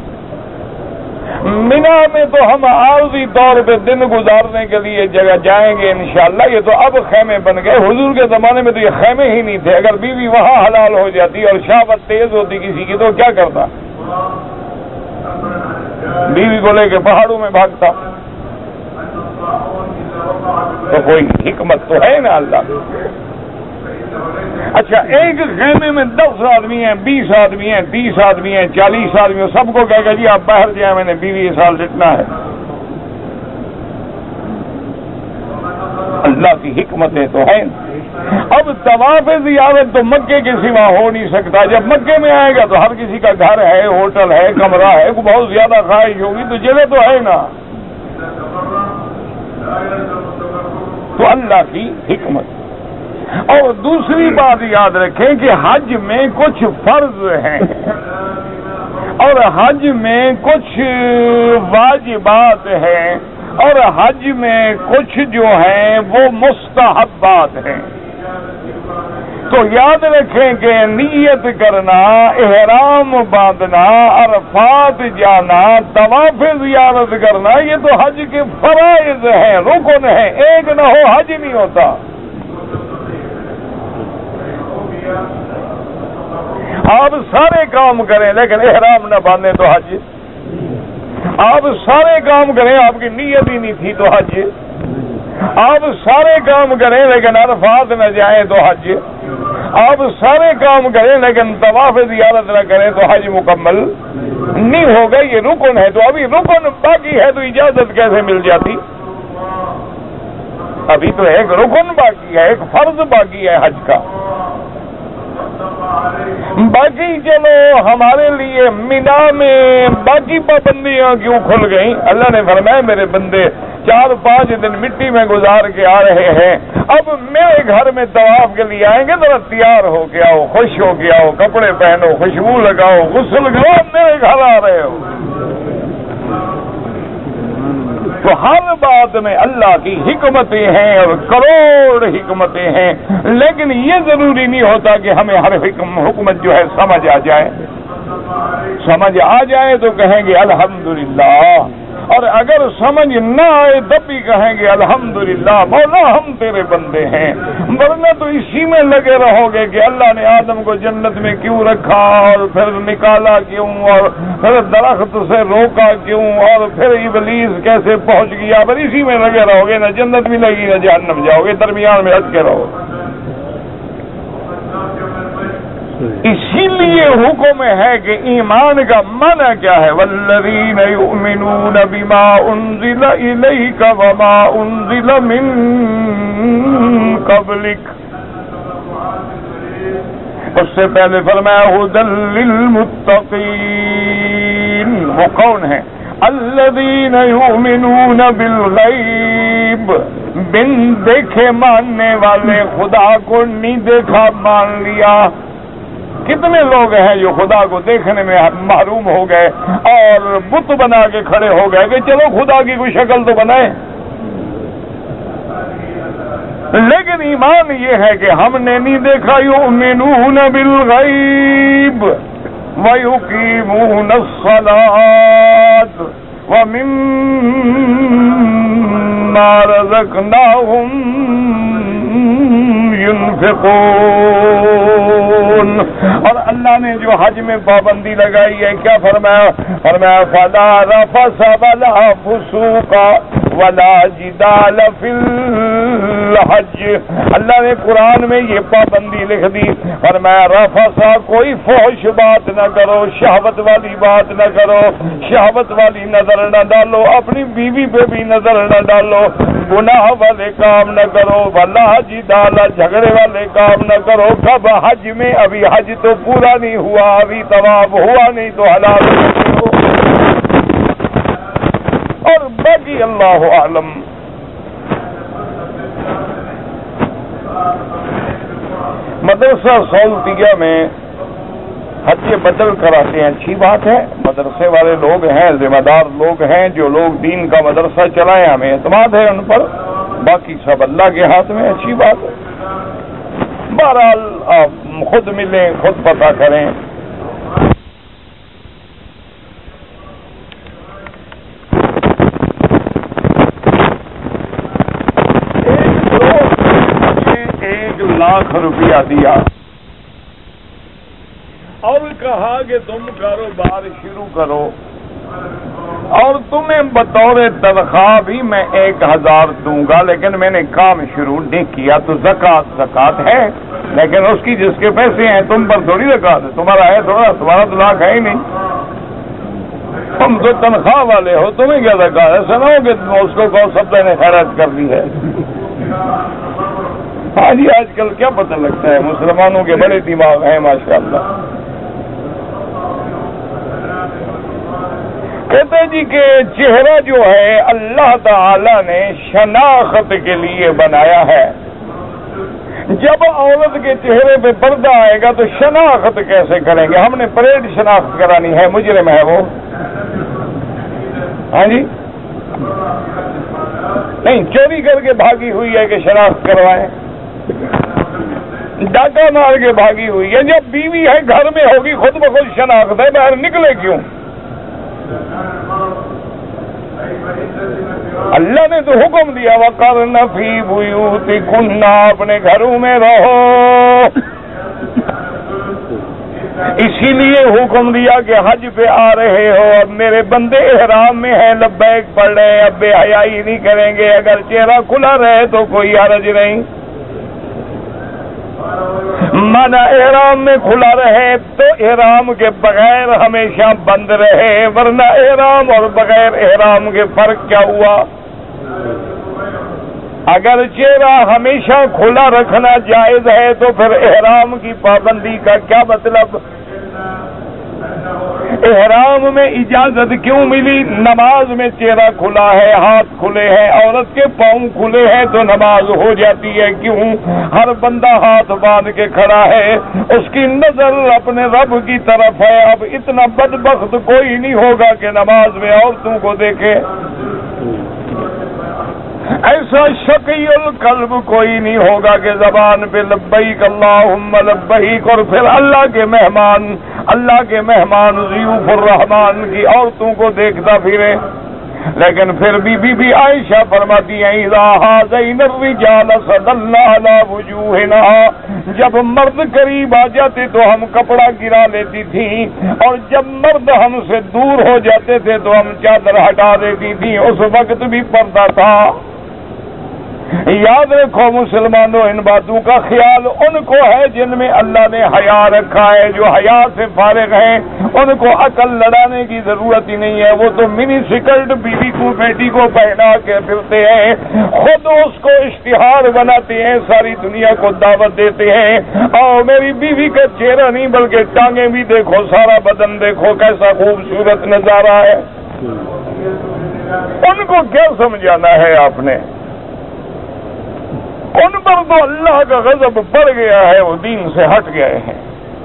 S1: مینا میں تو ہم عارضی طور پہ دن گزارنے کے لیے جگہ جائیں گے انشاءاللہ، یہ تو اب خیمے بن گئے، حضور کے زمانے میں تو یہ خیمے ہی نہیں تھے۔ اگر بیوی وہاں حلال ہو جاتی اور شہوت تیز ہوتی کسی کی تو کیا کرتا؟ بیوی کو لے کے پہاڑوں میں بھاگتا۔ تو کوئی حکمت تو ہے نا اللہ۔ اچھا ایک خیمے میں 10 آدمی ہیں، 20 آدمی ہیں، 30 آدمی ہیں، 40 آدمی ہیں، سب کو کہے گا جی آپ باہر جائیں، میں نے بیوی اس سال لٹنا ہے۔ اللہ کی حکمتیں تو ہیں۔ اب طواف زیارت تو مکے کے سوا ہو نہیں سکتا، جب مکے میں آئے گا تو ہر کسی کا گھر ہے، ہوٹل ہے، کمرہ ہے، بہت زیادہ خواہش ہوگی تو جگہ تو ہے نا۔ تو اللہ کی حکمت۔ اور دوسری بات یاد رکھیں کہ حج میں کچھ فرض ہیں اور حج میں کچھ واجبات ہیں اور حج میں کچھ جو ہیں وہ مستحبات ہیں۔ تو یاد رکھیں کہ نیت کرنا، احرام باندھنا، عرفات جانا، طواف زیارت کرنا، یہ تو حج کے فرائض ہیں، رکن ہیں، ایک نہ ہو حج نہیں ہوتا۔ آپ سارے کام کریں لیکن احرام نہ باندھیں تو حج، آپ سارے کام کریں آپ کی نیت ہی نہیں تھی تو حج، آپ سارے کام کریں لیکن عرفات نہ جائیں تو حج، آپ سارے کام کریں لیکن طواف زیارت نہ کریں تو حج مکمل نہیں ہوگا۔ یہ رکن ہے، تو ابھی رکن باقی ہے تو اجازت کیسے مل جاتی؟ ابھی تو ایک رکن باقی ہے، ایک فرض باقی ہے حج کا۔ باقی چلو ہمارے لیے مینا میں باقی پابندیاں کیوں کھل گئیں؟ اللہ نے فرمایا میرے بندے 4-5 دن مٹی میں گزار کے آ رہے ہیں، اب میرے گھر میں طواف کے لیے آئیں گے، ذرا تیار ہو کے آؤ، خوش ہو کے آؤ، کپڑے پہنو، خوشبو لگاؤ، غسل کرو، میرے گھر آ رہے ہو۔ تو ہر بات میں اللہ کی حکمتیں ہیں اور کروڑ حکمتیں ہیں، لیکن یہ ضروری نہیں ہوتا کہ ہمیں ہر حکمت جو ہے سمجھ آ جائے۔ سمجھ آ جائے تو کہیں گے الحمدللہ، اور اگر سمجھ نہ آئے تب بھی کہیں گے الحمدللہ مولا ہم تیرے بندے ہیں، ورنہ تو اسی میں لگے رہو گے کہ اللہ نے آدم کو جنت میں کیوں رکھا، اور پھر نکالا کیوں، اور پھر درخت سے روکا کیوں، اور پھر ابلیس کیسے پہنچ گیا، پر اسی میں لگے رہو گے، نہ جنت ملے گی نہ جہنم جاؤ گے، درمیان میں اٹکے رہو۔ اسی لیے حکم ہے کہ ایمان کا معنی کیا ہے، والذین یؤمنون بما انزل الیک وما انزل من قبلک، اس سے پہلے فرمایا ھدی للمتقین، وہ کون ہے؟ الذین یؤمنون بالغیب، بن دیکھے ماننے والے، خدا کو نہیں دیکھا مان لیا۔ کتنے لوگ ہیں جو خدا کو دیکھنے میں محروم ہو گئے اور بت بنا کے کھڑے ہو گئے کہ چلو خدا کی کوئی شکل تو بنائے، لیکن ایمان یہ ہے کہ ہم نے نہیں دیکھا۔ یؤمنون بالغیب ویقیمون الصلاۃ ومما رزقناہم ينفقون، اور اللہ نے جو حج میں پابندی لگائی ہے کیا فرمایا؟ فرمایا فلا رفث ولا فسوق ولا جدال فی الحج، اللہ نے قرآن میں یہ پابندی لکھ دی، فرمایا رفث کوئی فحش بات نہ کرو، شہوت والی بات نہ کرو، شہوت والی نظر نہ ڈالو، اپنی بیوی پہ بھی نظر نہ ڈالو، گناہ والے کام نہ کرو، ولا جدال جھگڑے والے کام نہ کرو۔ کب؟ حج میں، ابھی حج تو پورا نہیں ہوا، ابھی طواف ہوا نہیں تو حلال ہو، اور باقی اللہ اعلم۔ مدرسہ سولتیہ میں حج بدل کراتے ہیں، اچھی بات ہے، مدرسے والے لوگ ہیں، ذمہ دار لوگ ہیں، جو لوگ دین کا مدرسہ چلائیں، ہمیں اعتماد ہے ان پر، باقی سب اللہ کے ہاتھ میں، اچھی بات ہے۔ بہرحال آپ خود ملیں، خود پتہ کریں۔ ایک لاکھ روپیہ دیا اور کہا کہ تم کاروبار شروع کرو، اور تمہیں بطور تنخواہ بھی میں 1000 دوں گا، لیکن میں نے کام شروع نہیں کیا، تو زکوٰۃ ہے، لیکن اس کی جس کے پیسے ہیں تم پر تھوڑی زکوٰۃ ہے، تمہارا ہے تھوڑا، تمہارا تو لاکھ ہے ہی نہیں، تم تو تنخواہ والے ہو، تمہیں کیا زکوٰۃ ہے؟ سنو کہ اس کو کون سب نے خیرات کر دی ہے۔ ہاں جی، آج کل کیا پتہ لگتا ہے، مسلمانوں کے بڑے دماغ ہیں ماشاءاللہ۔ کہتے جی کہ چہرہ جو ہے اللہ تعالی نے شناخت کے لیے بنایا ہے، جب عورت کے چہرے پہ پردہ آئے گا تو شناخت کیسے کریں گے؟ ہم نے پریڈ شناخت کرانی ہے، مجرم ہے وہ، ہاں جی، نہیں چوری کر کے بھاگی ہوئی ہے کہ شناخت کروائیں، ڈاکہ مار کے بھاگی ہوئی ہے، جب بیوی ہے گھر میں ہوگی خود بخود شناخت ہے، باہر نکلے کیوں؟ اللہ نے تو حکم دیا وَقَرْنَ فِي بُيُوتِكُنَّ، اپنے گھروں میں رہو، اسی لیے حکم دیا کہ حج پہ آ رہے ہو، اب میرے بندے احرام میں ہیں، لبیک پڑھ رہے ہیں، اب بے حیائی نہیں کریں گے، اگر چہرہ کھلا رہے تو کوئی حرج نہیں، مانا احرام میں کھلا رہے تو احرام کے بغیر ہمیشہ بند رہے، ورنہ احرام اور بغیر احرام کے فرق کیا ہوا؟ اگر چہرہ ہمیشہ کھلا رکھنا جائز ہے تو پھر احرام کی پابندی کا کیا مطلب؟ احرام میں اجازت کیوں ملی؟ نماز میں چہرہ کھلا ہے، ہاتھ کھلے ہیں، عورت کے پاؤں کھلے ہیں تو نماز ہو جاتی ہے، کیوں؟ ہر بندہ ہاتھ باندھ کے کھڑا ہے، اس کی نظر اپنے رب کی طرف ہے، اب اتنا بدبخت کوئی نہیں ہوگا کہ نماز میں عورتوں کو دیکھے، ایسا شقی القلب کوئی نہیں ہوگا کہ زبان پہ لبیک اللہم لبیک اور پھر اللہ کے مہمان ضیوف الرحمان کی عورتوں کو دیکھتا پھرے. لیکن پھر بی عائشہ فرماتی ہیں اذا حاذین الرجال صدلنا علی وجوہنا، جب مرد قریب آ جاتے تو ہم کپڑا گرا لیتی تھیں، اور جب مرد ہم سے دور ہو جاتے تھے تو ہم چادر ہٹا دیتی تھیں. اس وقت بھی پردہ تھا. یاد رکھو مسلمانوں، ان باتوں کا خیال ان کو ہے جن میں اللہ نے حیا رکھا ہے. جو حیا سے فارغ ہیں ان کو عقل لڑانے کی ضرورت ہی نہیں ہے. وہ تو منی سکرٹ بیوی کو بیٹی کو پہنا کے پھرتے ہیں، خود اس کو اشتہار بناتے ہیں، ساری دنیا کو دعوت دیتے ہیں اور میری بیوی کا چہرہ نہیں بلکہ ٹانگیں بھی دیکھو، سارا بدن دیکھو، کیسا خوبصورت نظارہ ہے. ان کو کیا سمجھانا ہے آپ نے؟ ان پر تو اللہ کا غضب بڑھ گیا ہے، وہ دین سے ہٹ گئے ہیں.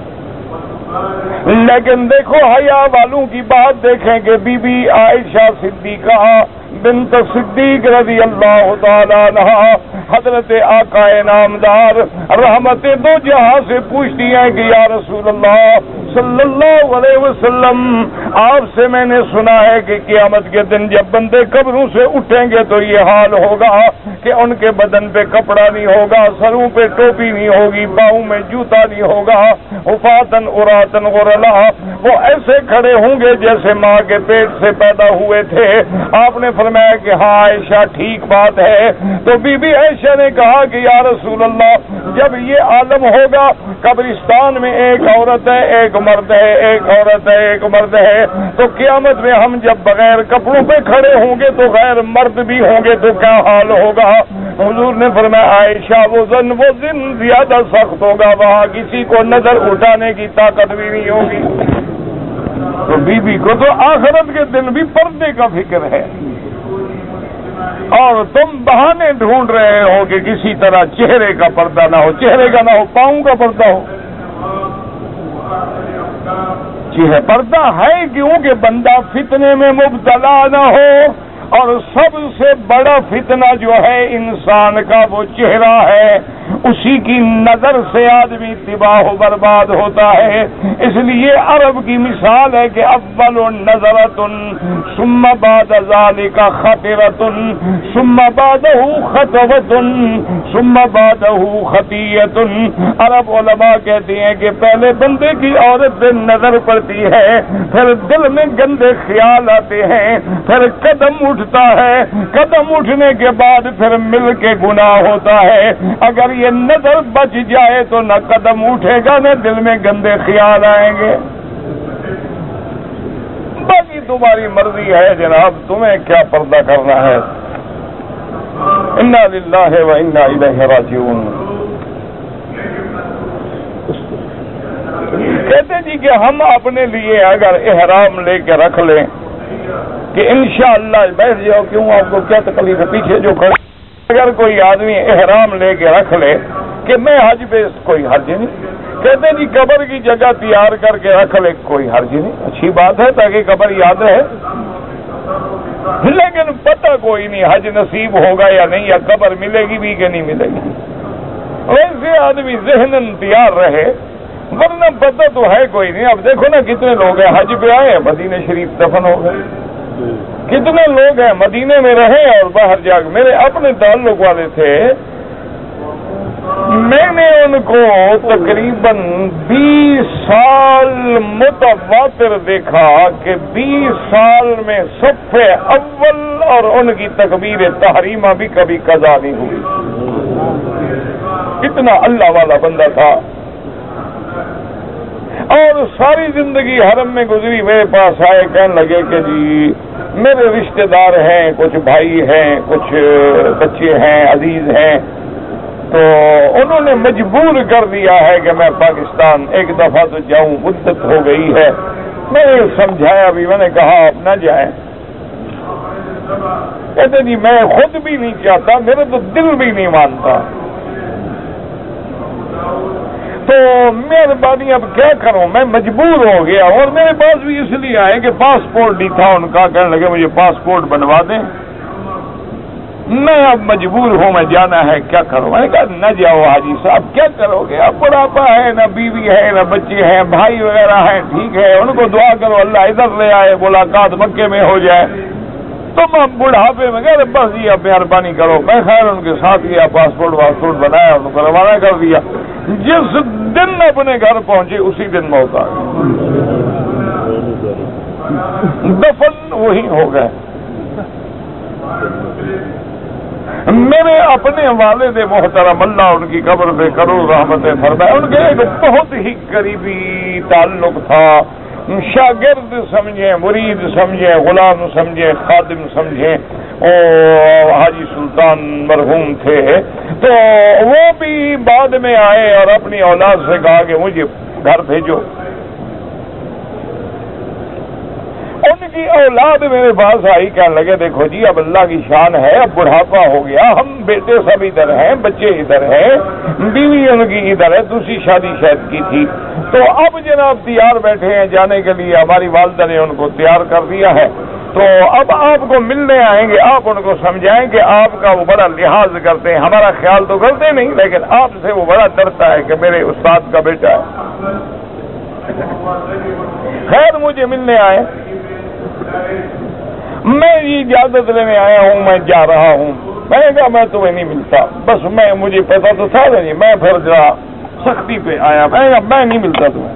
S1: لیکن دیکھو حیا والوں کی بات دیکھیں کہ بی بی عائشہ صدیقہ بنت صدیق رضی اللہ تعالی عنہا حضرت آقا نامدار رحمت دو جہاں سے پوچھتی ہیں کہ یا رسول اللہ صلی اللہ علیہ وسلم، آپ سے میں نے سنا ہے کہ قیامت کے دن جب بندے قبروں سے اٹھیں گے تو یہ حال ہوگا کہ ان کے بدن پہ کپڑا نہیں ہوگا، سروں پہ ٹوپی نہیں ہوگی، پاؤں میں جوتا نہیں ہوگا، حفاتن عراتن غرلا، وہ ایسے کھڑے ہوں گے جیسے ماں کے پیٹ سے پیدا ہوئے تھے. آپ نے فرمایا کہ ہاں عائشہ ٹھیک بات ہے. تو بی بی عائشہ نے کہا کہ یا رسول اللہ، جب یہ عالم ہوگا قبرستان میں ایک عورت ہے ایک مرد ہے، ایک عورت ہے ایک مرد ہے، تو قیامت میں ہم جب بغیر کپڑوں پہ کھڑے ہوں گے تو غیر مرد بھی ہوں گے تو کیا حال ہوگا؟ حضور نے فرمایا عائشہ وہ دن زیادہ سخت ہوگا، وہاں کسی کو نظر اٹھانے کی طاقت بھی نہیں ہوگی. تو بی بی کو تو آخرت کے دن بھی پردے کا فکر ہے، اور تم بہانے ڈھونڈ رہے ہو کہ کسی طرح چہرے کا پردہ نہ ہو، چہرے کا نہ ہو پاؤں کا پردہ ہو. پردہ ہے کیوں کہ بندہ فتنے میں مبتلا نہ ہو. اور سب سے بڑا فتنہ جو ہے انسان کا وہ چہرہ ہے، اسی کی نظر سے آدمی تباہ و برباد ہوتا ہے. اس لیے عرب کی مثال ہے کہ اول نظرۃ ثم بعد ذلك خطرۃ ثم بعده خطوۃ ثم بعده خطیۃ. عرب علماء کہتے ہیں کہ پہلے بندے کی عورت پہ نظر پڑتی ہے، پھر دل میں گندے خیال آتے ہیں، پھر قدم اٹھتا ہے، قدم اٹھنے کے بعد پھر مل کے گناہ ہوتا ہے. اگر یہ نظر بچ جائے تو نہ قدم اٹھے گا نہ دل میں گندے خیال آئیں گے. باقی تمہاری مرضی ہے جناب، تمہیں کیا پردہ کرنا ہے. انا للہ و انا الیہ راجعون. کہتے جی کہ ہم اپنے لیے اگر احرام لے کے رکھ لیں کہ انشاءاللہ بیٹھ جاؤ، کیوں آپ کو کیا تکلیف ہے پیچھے جو کھڑے. اگر کوئی آدمی احرام لے کے رکھ لے کہ میں حج پہ، کوئی حرج نہیں. کہتے جی قبر کی جگہ تیار کر کے رکھ لے، کوئی حرج نہیں، اچھی بات ہے تاکہ قبر یاد رہے. لیکن پتہ کوئی نہیں حج نصیب ہوگا یا نہیں، یا قبر ملے گی بھی کہ نہیں ملے گی. ویسے آدمی ذہناً تیار رہے، ورنہ پتہ تو ہے کوئی نہیں. اب دیکھو نا کتنے لوگ ہیں حج پہ آئے مدینہ شریف دفن ہو گئے، کتنے لوگ ہیں مدینے میں رہے اور باہر جا کے. میرے اپنے تعلق والے تھے، میں نے ان کو تقریباً 20 سال متواتر دیکھا کہ 20 سال میں صف اول اور ان کی تکبیر تحریمہ بھی کبھی قضا نہیں ہوئی. اتنا اللہ والا بندہ تھا. اور ساری زندگی حرم میں گزری. میرے پاس آئے، کہنے لگے کہ جی میرے رشتہ دار ہیں، کچھ بھائی ہیں، کچھ بچے ہیں، عزیز ہیں، تو انہوں نے مجبور کر دیا ہے کہ میں پاکستان ایک دفعہ تو جاؤں، مدت ہو گئی ہے. میں نے سمجھایا بھی، میں نے کہا آپ نہ جائیں. کہتے جی میں خود بھی نہیں چاہتا، میرا تو دل بھی نہیں مانتا. تو مہربانی اب کیا کروں، میں مجبور ہو گیا. اور میرے پاس بھی اس لیے آئے کہ پاسپورٹ نہیں تھا ان کا. کہنے لگے مجھے پاسپورٹ بنوا دیں. میں اب مجبور ہوں، میں جانا ہے، کیا کروں؟ میں نے کہا نہ جاؤ حاجی صاحب، کیا کرو گے؟ اب بڑھاپا ہے، نہ بیوی ہے، نہ بچے ہیں، بھائی وغیرہ ہیں، ٹھیک ہے، ان کو دعا کرو اللہ ادھر لے آئے، ملاقات مکے میں ہو جائے۔ تم اب بڑھاپے میں گئے، بس یہ اب مہربانی کرو۔ میں خیر ان کے ساتھ گیا، پاسپورٹ بنایا، ان کو روانہ کر دیا۔ جس دن اپنے گھر پہنچے اسی دن موت آ گئی، دفن وہی ہو گئے۔ میرے اپنے والد محترم اللہ ان کی قبر پہ کروڑ رحمتیں فرمائے، ان کے ایک بہت ہی قریبی تعلق تھا، شاگرد سمجھیں، مرید سمجھیں، غلام سمجھیں، خادم سمجھیں، حاجی سلطان مرحوم تھے۔ تو وہ بھی بعد میں آئے اور اپنی اولاد سے کہا کہ مجھے گھر بھیجو۔ ان کی اولاد میرے پاس آئی، کہنے لگے دیکھو جی اب اللہ کی شان ہے، اب بڑھاپا ہو گیا، ہم بیٹے سب ادھر ہیں، بچے ادھر ہیں، بیوی ان کی ادھر ہے، دوسری شادی شاید کی تھی، تو اب جناب تیار بیٹھے ہیں جانے کے لیے، ہماری والدہ نے ان کو تیار کر دیا ہے، تو اب آپ کو ملنے آئیں گے، آپ ان کو سمجھائیں کہ آپ کا وہ بڑا لحاظ کرتے ہیں، ہمارا خیال تو کرتے نہیں لیکن آپ سے وہ بڑا ڈرتا ہے کہ میرے استاد کا بیٹا ہے۔ خیر مجھے ملنے آئے، میں یہ اجازت لینے آیا ہوں، میں جا رہا ہوں۔ میں نے کہا میں تمہیں نہیں ملتا، بس مجھے پتا تو تھا نہیں، میں پھر ذرا سختی پہ آیا، میں نے کہا میں نہیں ملتا تمہیں۔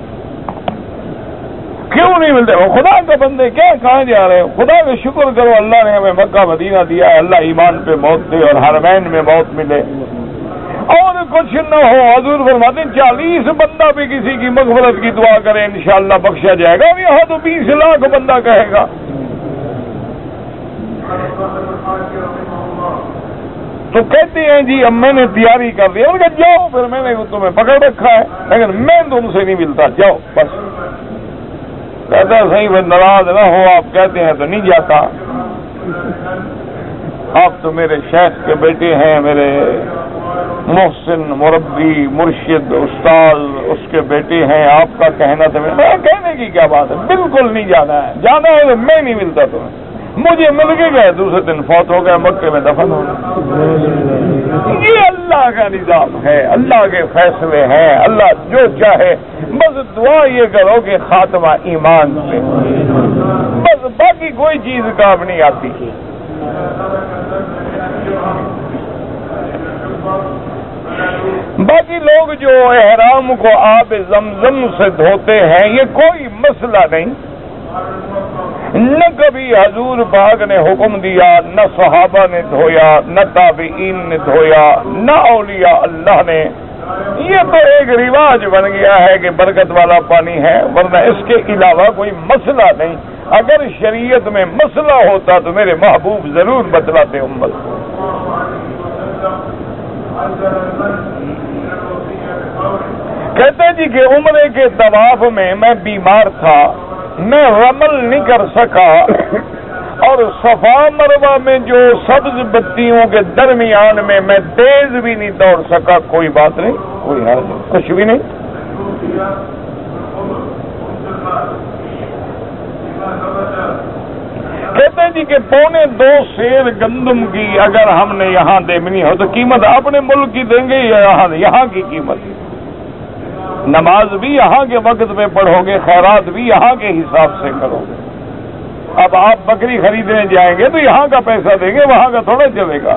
S1: کیوں نہیں ملتے؟ خدا کا بندے کیا کہاں جا رہے ہو؟ خدا کا شکر کرو، اللہ نے ہمیں مکہ مدینہ دیا ہے، اللہ ایمان پہ موت دے اور حرمین میں موت ملے، اور کچھ نہ ہو۔ حضور فرماتے 40 بندہ بھی کسی کی مغفرت کی دعا کرے انشاءاللہ بخشا جائے گا، یہاں تو 20 لاکھ بندہ کہے گا۔ تو کہتے ہیں جی اب میں نے تیاری کر لی، اور کہ جاؤ، پھر میں نے تمہیں پکڑ رکھا ہے لیکن میں تم سے نہیں ملتا، جاؤ بس۔ کہتا ہے صحیح، بس ناراض نہ ہو، آپ کہتے ہیں تو نہیں جاتا، آپ تو میرے شیخ کے بیٹے ہیں، میرے محسن مربی مرشد استاد اس کے بیٹے ہیں، آپ کا کہنا تو میں کہنے کی کیا بات ہے، بالکل نہیں جانا ہے، جانا ہے تو میں نہیں ملتا تمہیں۔ مجھے مل کے گئے، دوسرے دن فوت ہو گئے، مکے میں دفن ہو گئے۔ یہ اللہ کا نظام ہے، اللہ کے فیصلے ہیں، اللہ جو چاہے، بس دعا یہ کرو کہ خاتمہ ایمان سے، بس باقی کوئی چیز کام نہیں آتی۔ باقی لوگ جو احرام کو آب زمزم سے دھوتے ہیں یہ کوئی مسئلہ نہیں، نہ کبھی حضور پاک نے حکم دیا، نہ صحابہ نے دھویا، نہ تابعین نے دھویا، نہ اولیاء اللہ نے، یہ تو ایک رواج بن گیا ہے کہ برکت والا پانی ہے، ورنہ اس کے علاوہ کوئی مسئلہ نہیں۔ اگر شریعت میں مسئلہ ہوتا تو میرے محبوب ضرور بتلاتے امت کو۔ کہتے جی کہ عمرے کے طواف میں میں بیمار تھا، میں رمل نہیں کر سکا، اور صفا مروہ میں جو سبز بتیوں کے درمیان میں میں تیز بھی نہیں دوڑ سکا، کوئی بات نہیں، کوئی حرج نہیں، کچھ بھی نہیں۔ کہتے جی کہ 2.25 سیر گندم کی اگر ہم نے یہاں دینی ہو تو قیمت اپنے ملک کی دیں گے یا یہاں کی قیمت؟ نماز بھی یہاں کے وقت میں پڑھو گے، خیرات بھی یہاں کے حساب سے کرو گے۔ اب آپ بکری خریدنے جائیں گے تو یہاں کا پیسہ دیں گے، وہاں کا تھوڑا چلے گا۔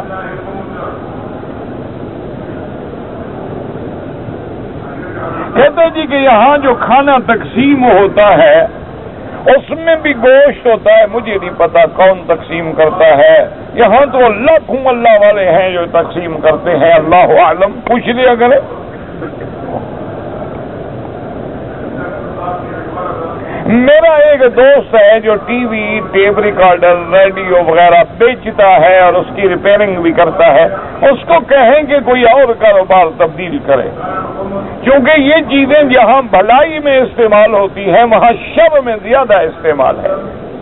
S1: کہتے جی کہ یہاں جو کھانا تقسیم ہوتا ہے اس میں بھی گوشت ہوتا ہے، مجھے نہیں پتا کون تقسیم کرتا ہے، یہاں تو لاکھوں اللہ والے ہیں جو تقسیم کرتے ہیں، اللہ عالم، پوچھ لیا کرے۔ میرا ایک دوست ہے جو TV, tape recorder, radio وغیرہ بیچتا ہے اور اس کی ریپیئرنگ بھی کرتا ہے، اس کو کہیں کہ کوئی اور کاروبار تبدیل کرے، کیونکہ یہ چیزیں جہاں بھلائی میں استعمال ہوتی ہیں وہاں شر میں زیادہ استعمال ہے۔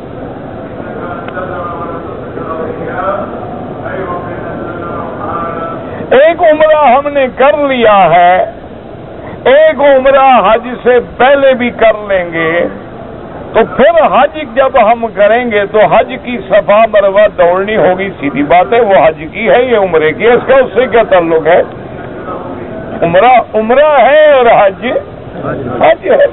S1: ایک عمرہ ہم نے کر لیا ہے، ایک عمرہ حج سے پہلے بھی کر لیں گے، تو پھر حج جب ہم کریں گے تو حج کی صفا مروہ دوڑنی ہوگی، سیدھی بات ہے، وہ حج کی ہے، یہ عمرے کی ہے، اس کا اس سے کیا تعلق ہے؟ عمرہ ہے اور حج ہے۔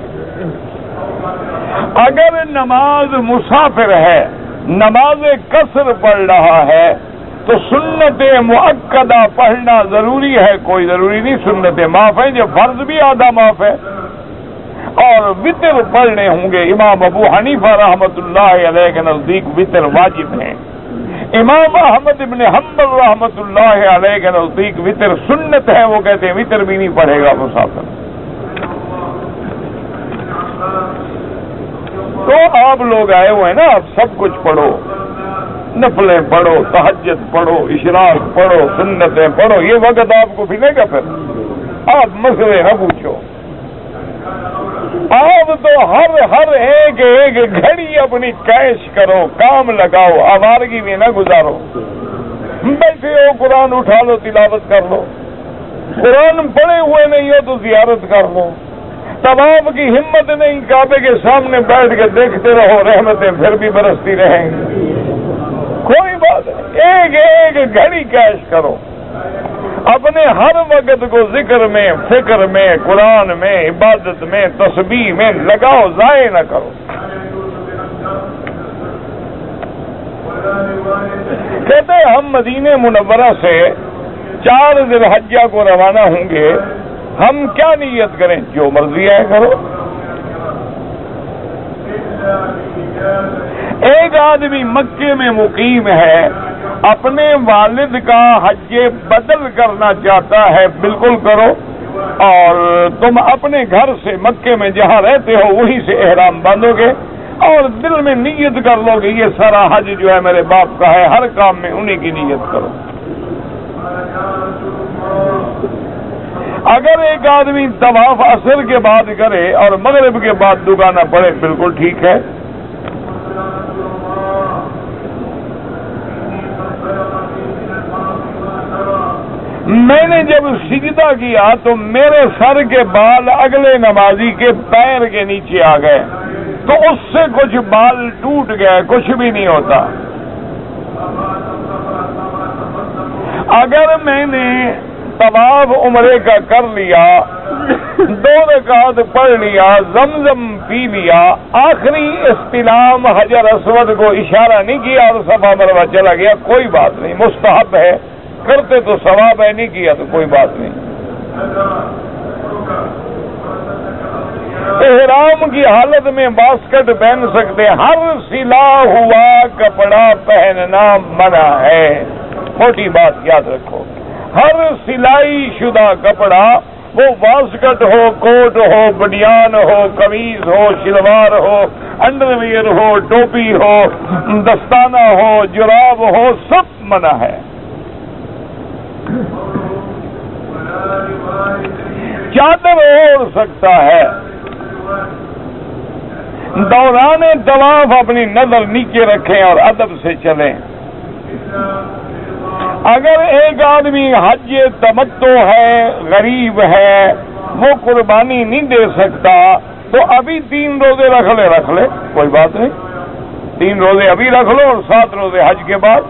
S1: اگر نماز مسافر ہے، نماز قصر پڑھ رہا ہے، تو سنت مؤکدہ پڑھنا ضروری ہے؟ کوئی ضروری نہیں، سنتیں معاف ہیں، جو فرض بھی آدھا معاف ہے۔ اور وطر پڑھنے ہوں گے، امام ابو حنیفہ رحمۃ اللہ علیہ کے نزدیک وطر واجب ہے، امام احمد ابن حنبل رحمۃ اللہ علیہ کے نزدیک وطر سنت ہے، وہ کہتے ہیں وطر بھی نہیں پڑھے گا مسافر۔ تو آپ لوگ آئے ہوئے ہیں نا، آپ سب کچھ پڑھو، نفلیں پڑھو، تہجد پڑھو، اشراق پڑھو، سنتیں پڑھو، یہ وقت آپ کو ملے گا، پھر آپ مسئلے نہ پوچھو، آپ تو ہر ایک گھڑی اپنی کیش کرو، کام لگاؤ، آوارگی میں نہ گزارو، بیٹھے ہو قرآن اٹھا لو، تلاوت کر لو، قرآن پڑھے ہوئے نہیں ہو تو زیارت کر لو، طواف کی ہمت نہیں، کعبے کے سامنے بیٹھ کے دیکھتے رہو، رحمتیں پھر بھی برستی رہیں گی، کوئی بات نہیں، ایک گھڑی کیش کرو، اپنے ہر وقت کو ذکر میں، فکر میں، قرآن میں، عبادت میں، تسبیح میں لگاؤ، ضائع نہ کرو۔ کہتے ہیں ہم مدینہ منورہ سے 4 ذی الحجہ کو روانہ ہوں گے، ہم کیا نیت کریں؟ جو مرضی ہے کرو۔ ایک آدمی مکے میں مقیم ہے، اپنے والد کا حج بدل کرنا چاہتا ہے، بالکل کرو، اور تم اپنے گھر سے مکے میں جہاں رہتے ہو وہیں سے احرام باندھو گے، اور دل میں نیت کر لو کہ یہ سارا حج جو ہے میرے باپ کا ہے، ہر کام میں انہی کی نیت کرو۔ اگر ایک آدمی طواف عصر کے بعد کرے اور مغرب کے بعد دگانا پڑے، بالکل ٹھیک ہے۔ میں نے جب سجدہ کیا تو میرے سر کے بال اگلے نمازی کے پیر کے نیچے آ گئے، تو اس سے کچھ بال ٹوٹ گئے، کچھ بھی نہیں ہوتا۔ اگر میں نے طواف عمرے کا کر لیا، 2 رکعت پڑھ لیا، زمزم پی لیا، آخری استلام حجر اسود کو اشارہ نہیں کیا اور صفا مروہ چلا گیا، کوئی بات نہیں، مستحب ہے، کرتے تو ثواب ہے، نہیں کیا تو کوئی بات نہیں۔ احرام کی حالت میں باسکٹ پہن سکتے، ہر سلا ہوا کپڑا پہننا منع ہے، موٹی بات یاد رکھو، ہر سلائی شدہ کپڑا، وہ واسکٹ ہو، کوٹ ہو، بنیان ہو، قمیض ہو، شلوار ہو، انڈر ویئر ہو، ٹوپی ہو، دستانہ ہو، جراب ہو، سب منع ہے۔ چادر اوڑھ سکتا ہے، دوران طواف اپنی نظر نیچے رکھیں اور ادب سے چلیں۔ اگر ایک آدمی حج تمتع ہے، غریب ہے، وہ قربانی نہیں دے سکتا، تو ابھی 3 روزے رکھ لے، کوئی بات نہیں، 3 روزے ابھی رکھ لو اور 7 روزے حج کے بعد۔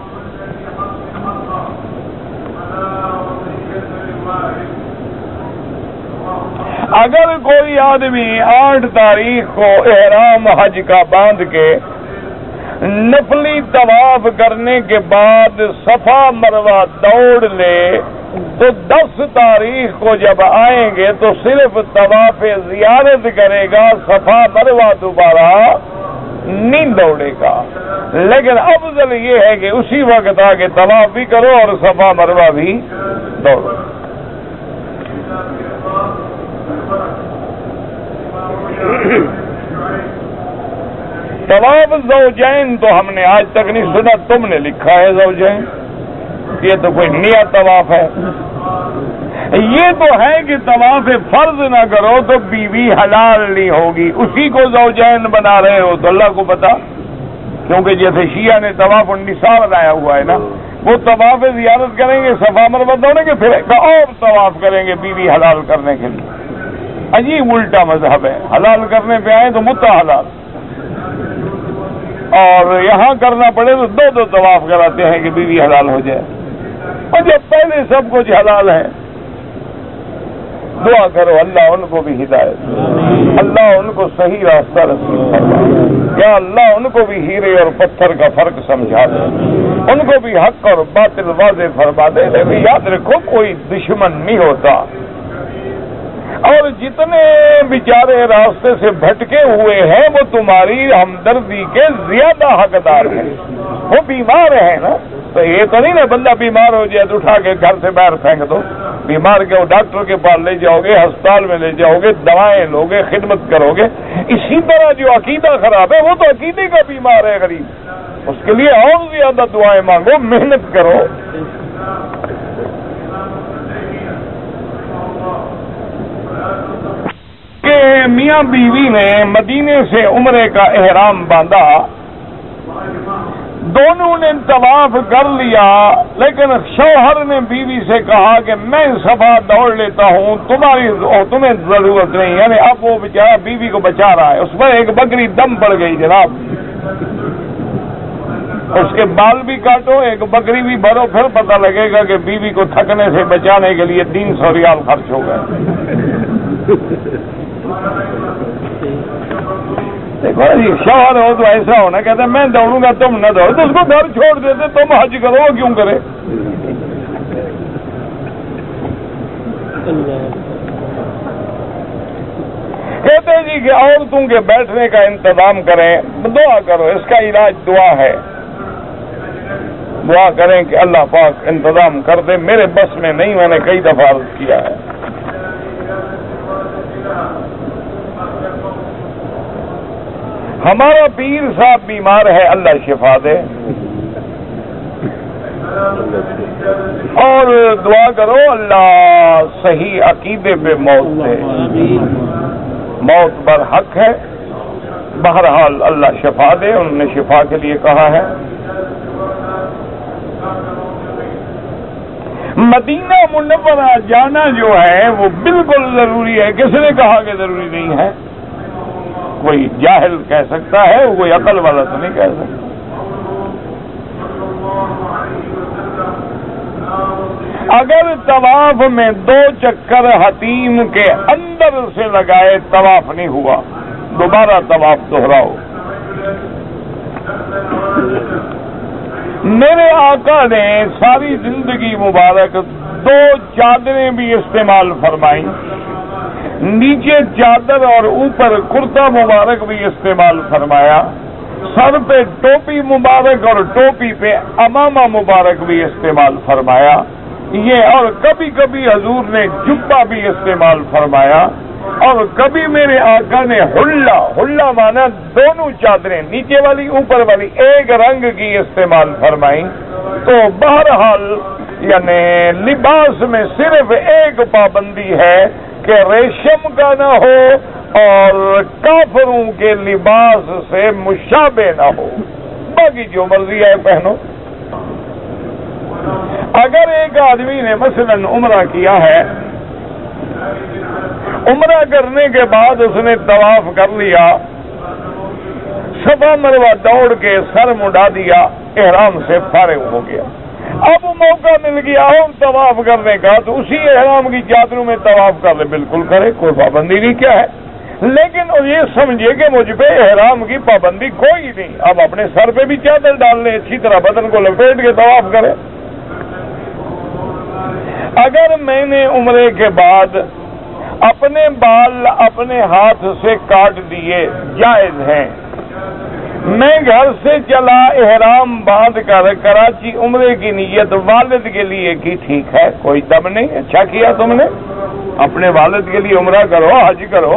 S1: اگر کوئی آدمی 8 تاریخ کو احرام حج کا باندھ کے نفلی طواف کرنے کے بعد صفا مروہ دوڑ لے، تو 10 تاریخ کو جب آئیں گے تو صرف طواف زیارت کرے گا، صفا مروہ دوبارہ نہیں دوڑے گا، لیکن افضل یہ ہے کہ اسی وقت آگے طواف بھی کرو اور صفا مروہ بھی دوڑو۔ طواف زوجین تو ہم نے آج تک نہیں سنا، تم نے لکھا ہے زوجین، یہ تو کوئی نیا طواف ہے۔ یہ تو ہے کہ طواف فرض نہ کرو تو بیوی حلال نہیں ہوگی، اسی کو زوجین بنا رہے ہو تو اللہ کو پتا، کیونکہ جیسے شیعہ نے طواف النساء بنایا ہوا ہے نا، وہ طواف زیارت کریں گے، صفا مروہ دوڑیں گے، پھر ایک اور طواف کریں گے بیوی حلال کرنے کے لیے۔ عجیب الٹا مذہب ہے، حلال کرنے پہ آئے تو متع حلال، اور یہاں کرنا پڑے تو 2 طواف کراتے ہیں کہ بیوی حلال ہو جائے، اور جب پہلے سب کچھ حلال ہے۔ دعا کرو اللہ ان کو بھی ہدایت، اللہ ان کو صحیح راستہ نصیب فرمائے، یا اللہ ان کو بھی ہیرے اور پتھر کا فرق سمجھا دے، ان کو بھی حق اور باطل واضح فرما دے۔ لیکن یاد رکھو کوئی دشمن نہیں ہوتا، اور جتنے بیچارے راستے سے بھٹکے ہوئے ہیں وہ تمہاری ہمدردی کے زیادہ حقدار ہیں، وہ بیمار ہیں نا، تو یہ تو نہیں نا بندہ بیمار ہو جائے تو اٹھا کے گھر سے باہر پھینک دو، بیمار کے ڈاکٹر کے پاس لے جاؤ گے، ہسپتال میں لے جاؤ گے، دوائیں لو گے، خدمت کرو گے۔ اسی طرح جو عقیدہ خراب ہے وہ تو عقیدے کا بیمار ہے غریب، اس کے لیے اور زیادہ دعائیں مانگو، محنت کرو۔ کہ میاں بیوی نے مدینے سے عمرے کا احرام باندھا، دونوں نے طواف کر لیا، لیکن شوہر نے بیوی سے کہا کہ میں صفا دوڑ لیتا ہوں، تمہیں ضرورت نہیں، یعنی اب وہ بیچارہ بیوی کو بچا رہا ہے، اس پر ایک بکری دم پڑ گئی جناب، اس کے بال بھی کاٹو، ایک بکری بھی بھرو، پھر پتہ لگے گا کہ بیوی کو تھکنے سے بچانے کے لیے 300 ریال خرچ ہو گئے۔ دیکھو جی شوہر ہو تو ایسا ہونا، کہتا ہے میں دوڑوں گا تم نہ دوڑو، تو اس کو گھر چھوڑ دیتے، تم حج کرو، وہ کیوں کرے؟ کہتے جی کہ عورتوں کے بیٹھنے کا انتظام کریں، دعا کرو، اس کا علاج دعا ہے، دعا کریں کہ اللہ پاک انتظام کر دے، میرے بس میں نہیں، میں نے کئی دفعہ عرض کیا ہے۔ ہمارا پیر صاحب بیمار ہے، اللہ شفا دے، اور دعا کرو اللہ صحیح عقیدے پہ موت دے، موت برحق ہے، بہرحال اللہ شفا دے، انہوں نے شفا کے لیے کہا ہے۔ مدینہ منورہ جانا جو ہے وہ بالکل ضروری ہے، کس نے کہا کہ ضروری نہیں ہے؟ کوئی جاہل کہہ سکتا ہے، کوئی عقل والا تو نہیں کہہ سکتا۔ اگر طواف میں 2 چکر حتیم کے اندر سے لگائے طواف نہیں ہوا، دوبارہ طواف دہراؤ۔ میرے آقا نے ساری زندگی مبارک 2 چادریں بھی استعمال فرمائیں، نیچے چادر اور اوپر کرتا مبارک بھی استعمال فرمایا، سر پہ ٹوپی مبارک اور ٹوپی پہ امامہ مبارک بھی استعمال فرمایا، یہ اور کبھی کبھی حضور نے جبہ بھی استعمال فرمایا، اور کبھی میرے آقا نے حلہ مانا دونوں چادریں نیچے والی اوپر والی ایک رنگ کی استعمال فرمائی۔ تو بہرحال یعنی لباس میں صرف ایک پابندی ہے کہ ریشم کا نہ ہو اور کافروں کے لباس سے مشابہ نہ ہو، باقی جو مرضی ہے پہنو۔ اگر ایک آدمی نے مثلا عمرہ کیا ہے، عمرہ کرنے کے بعد اس نے طواف کر لیا، صفا مروہ دوڑ کے سر مڈا دیا، احرام سے فارغ ہو گیا، اب موقع مل گیا اور طواف کرنے کا، تو اسی احرام کی چادروں میں طواف کر لے، بالکل کرے، کوئی پابندی نہیں، کیا ہے، لیکن یہ سمجھے کہ مجھ پہ احرام کی پابندی کوئی نہیں، اب اپنے سر پہ بھی چادر ڈال لیں، اچھی طرح بدن کو لپیٹ کے طواف کرے۔ اگر میں نے عمرے کے بعد اپنے بال اپنے ہاتھ سے کاٹ دیے، جائز ہیں، میں گھر سے چلا احرام باندھ کر کراچی عمرے کی نیت والد کے لیے کی، ٹھیک ہے، کوئی دم نہیں، اچھا کیا تم نے، اپنے والد کے لیے عمرہ کرو، حج کرو۔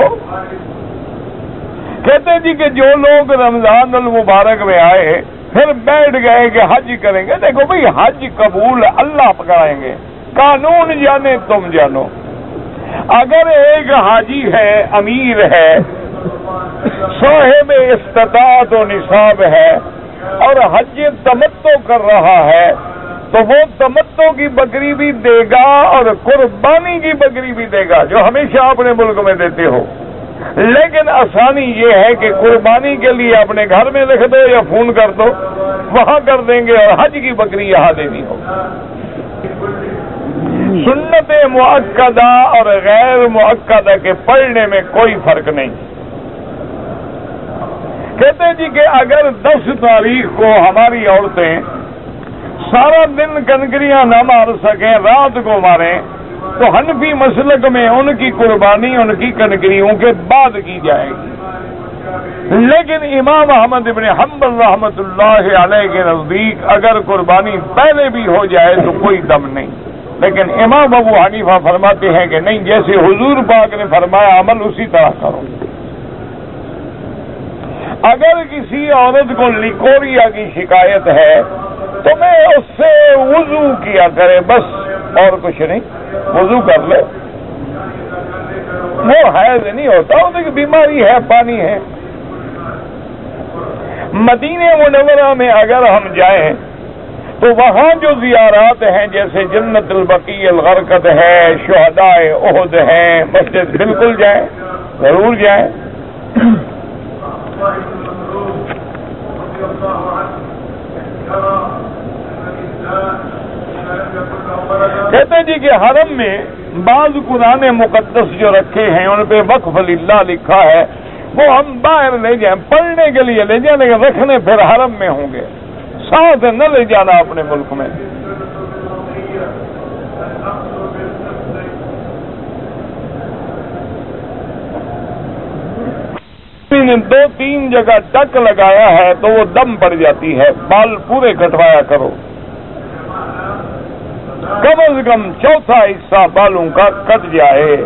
S1: کہتے جی کہ جو لوگ رمضان المبارک میں آئے پھر بیٹھ گئے کہ حج کریں گے، دیکھو بھئی حج قبول اللہ پکڑائیں گے، قانون جانے تم جانو۔ اگر ایک حاجی ہے، امیر ہے، صاحب استطاعت و نصاب ہے اور حج تمتع کر رہا ہے، تو وہ تمتع کی بکری بھی دے گا اور قربانی کی بکری بھی دے گا، جو ہمیشہ اپنے ملک میں دیتے ہو۔ لیکن آسانی یہ ہے کہ قربانی کے لیے اپنے گھر میں لکھ دو یا فون کر دو، وہاں کر دیں گے اور حج کی بکری یہاں دینی ہوگی۔ سنت مؤکدہ اور غیر مؤکدہ کے پڑھنے میں کوئی فرق نہیں۔ کہتے جی کہ اگر 10 تاریخ کو ہماری عورتیں سارا دن کنکریاں نہ مار سکیں، رات کو ماریں، تو حنفی مسلک میں ان کی قربانی ان کی کنکریوں کے بعد کی جائے گی۔ لیکن امام احمد بن حنبل رحمۃ اللہ علیہ کے نزدیک اگر قربانی پہلے بھی ہو جائے تو کوئی دم نہیں، لیکن امام ابو حنیفہ فرماتے ہیں کہ نہیں، جیسے حضور پاک نے فرمایا عمل اسی طرح کرو۔ اگر کسی عورت کو لیکوریا کی شکایت ہے تو میں اس سے وضو کیا کرے، بس اور کچھ نہیں، وضو کر لے، وہ حیض نہیں ہوتا، اس کی بیماری ہے، پانی ہے۔ مدینہ منورہ میں اگر ہم جائیں تو وہاں جو زیارات ہیں جیسے جنت البقیع الغرقد ہے، شہداء احد ہیں، مسجد، بالکل جائیں، ضرور جائیں۔ کہتے جی کہ حرم میں بعض قرآن مقدس جو رکھے ہیں ان پہ وقف للہ لکھا ہے، وہ ہم باہر لے جائیں، پڑھنے کے لیے لے جائیں، لیکن رکھنے پھر حرم میں ہوں گے، ساتھ نہ لے جانا اپنے ملک میں۔ نے 2-3 جگہ ڈک لگایا ہے تو وہ دم پڑ جاتی ہے، بال پورے کٹوایا کرو، کم از کم چوتھا حصہ بالوں کا کٹ جائے۔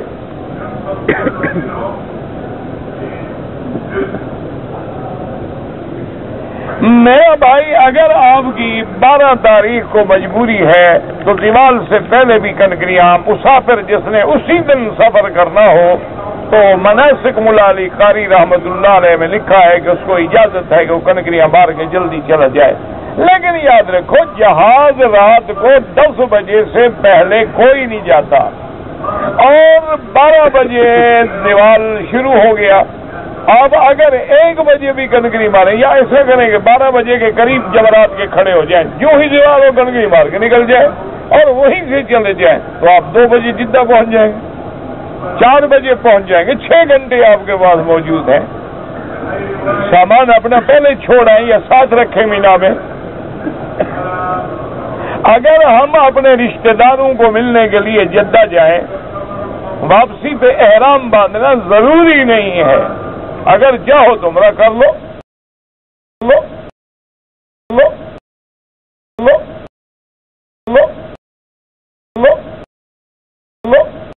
S1: میرا بھائی، اگر آپ کی 12 تاریخ کو مجبوری ہے تو دیوال سے پہلے بھی کنکریاں، مسافر جس نے اسی دن سفر کرنا ہو تو مناسک ملا علی قاری رحمت اللہ علیہ میں لکھا ہے کہ اس کو اجازت ہے کہ وہ کنکریاں مار کے جلدی چلا جائے، لیکن یاد رکھو جہاز رات کو 10 بجے سے پہلے کوئی نہیں جاتا، اور 12 بجے دیوال شروع ہو گیا۔ آپ اگر 1 بجے بھی کنکری ماریں یا ایسا کریں کہ 12 بجے کے قریب جمرات کے کھڑے ہو جائیں، جو ہی دیوال ہو کنکری مار کے نکل جائے اور وہیں سے چلے جائیں تو آپ 2 بجے جدہ پہنچ جائیں گے، 4 بجے پہنچ جائیں گے، 6 گھنٹے آپ کے پاس موجود ہیں۔ سامان اپنا پہلے چھوڑ آئیں یا ساتھ رکھیں مینا میں۔ اگر ہم اپنے رشتہ داروں کو ملنے کے لیے جدہ جائیں، واپسی پہ احرام باندھنا ضروری نہیں ہے، اگر چاہو تو عمرہ کر لو لو لو لو لو لو لو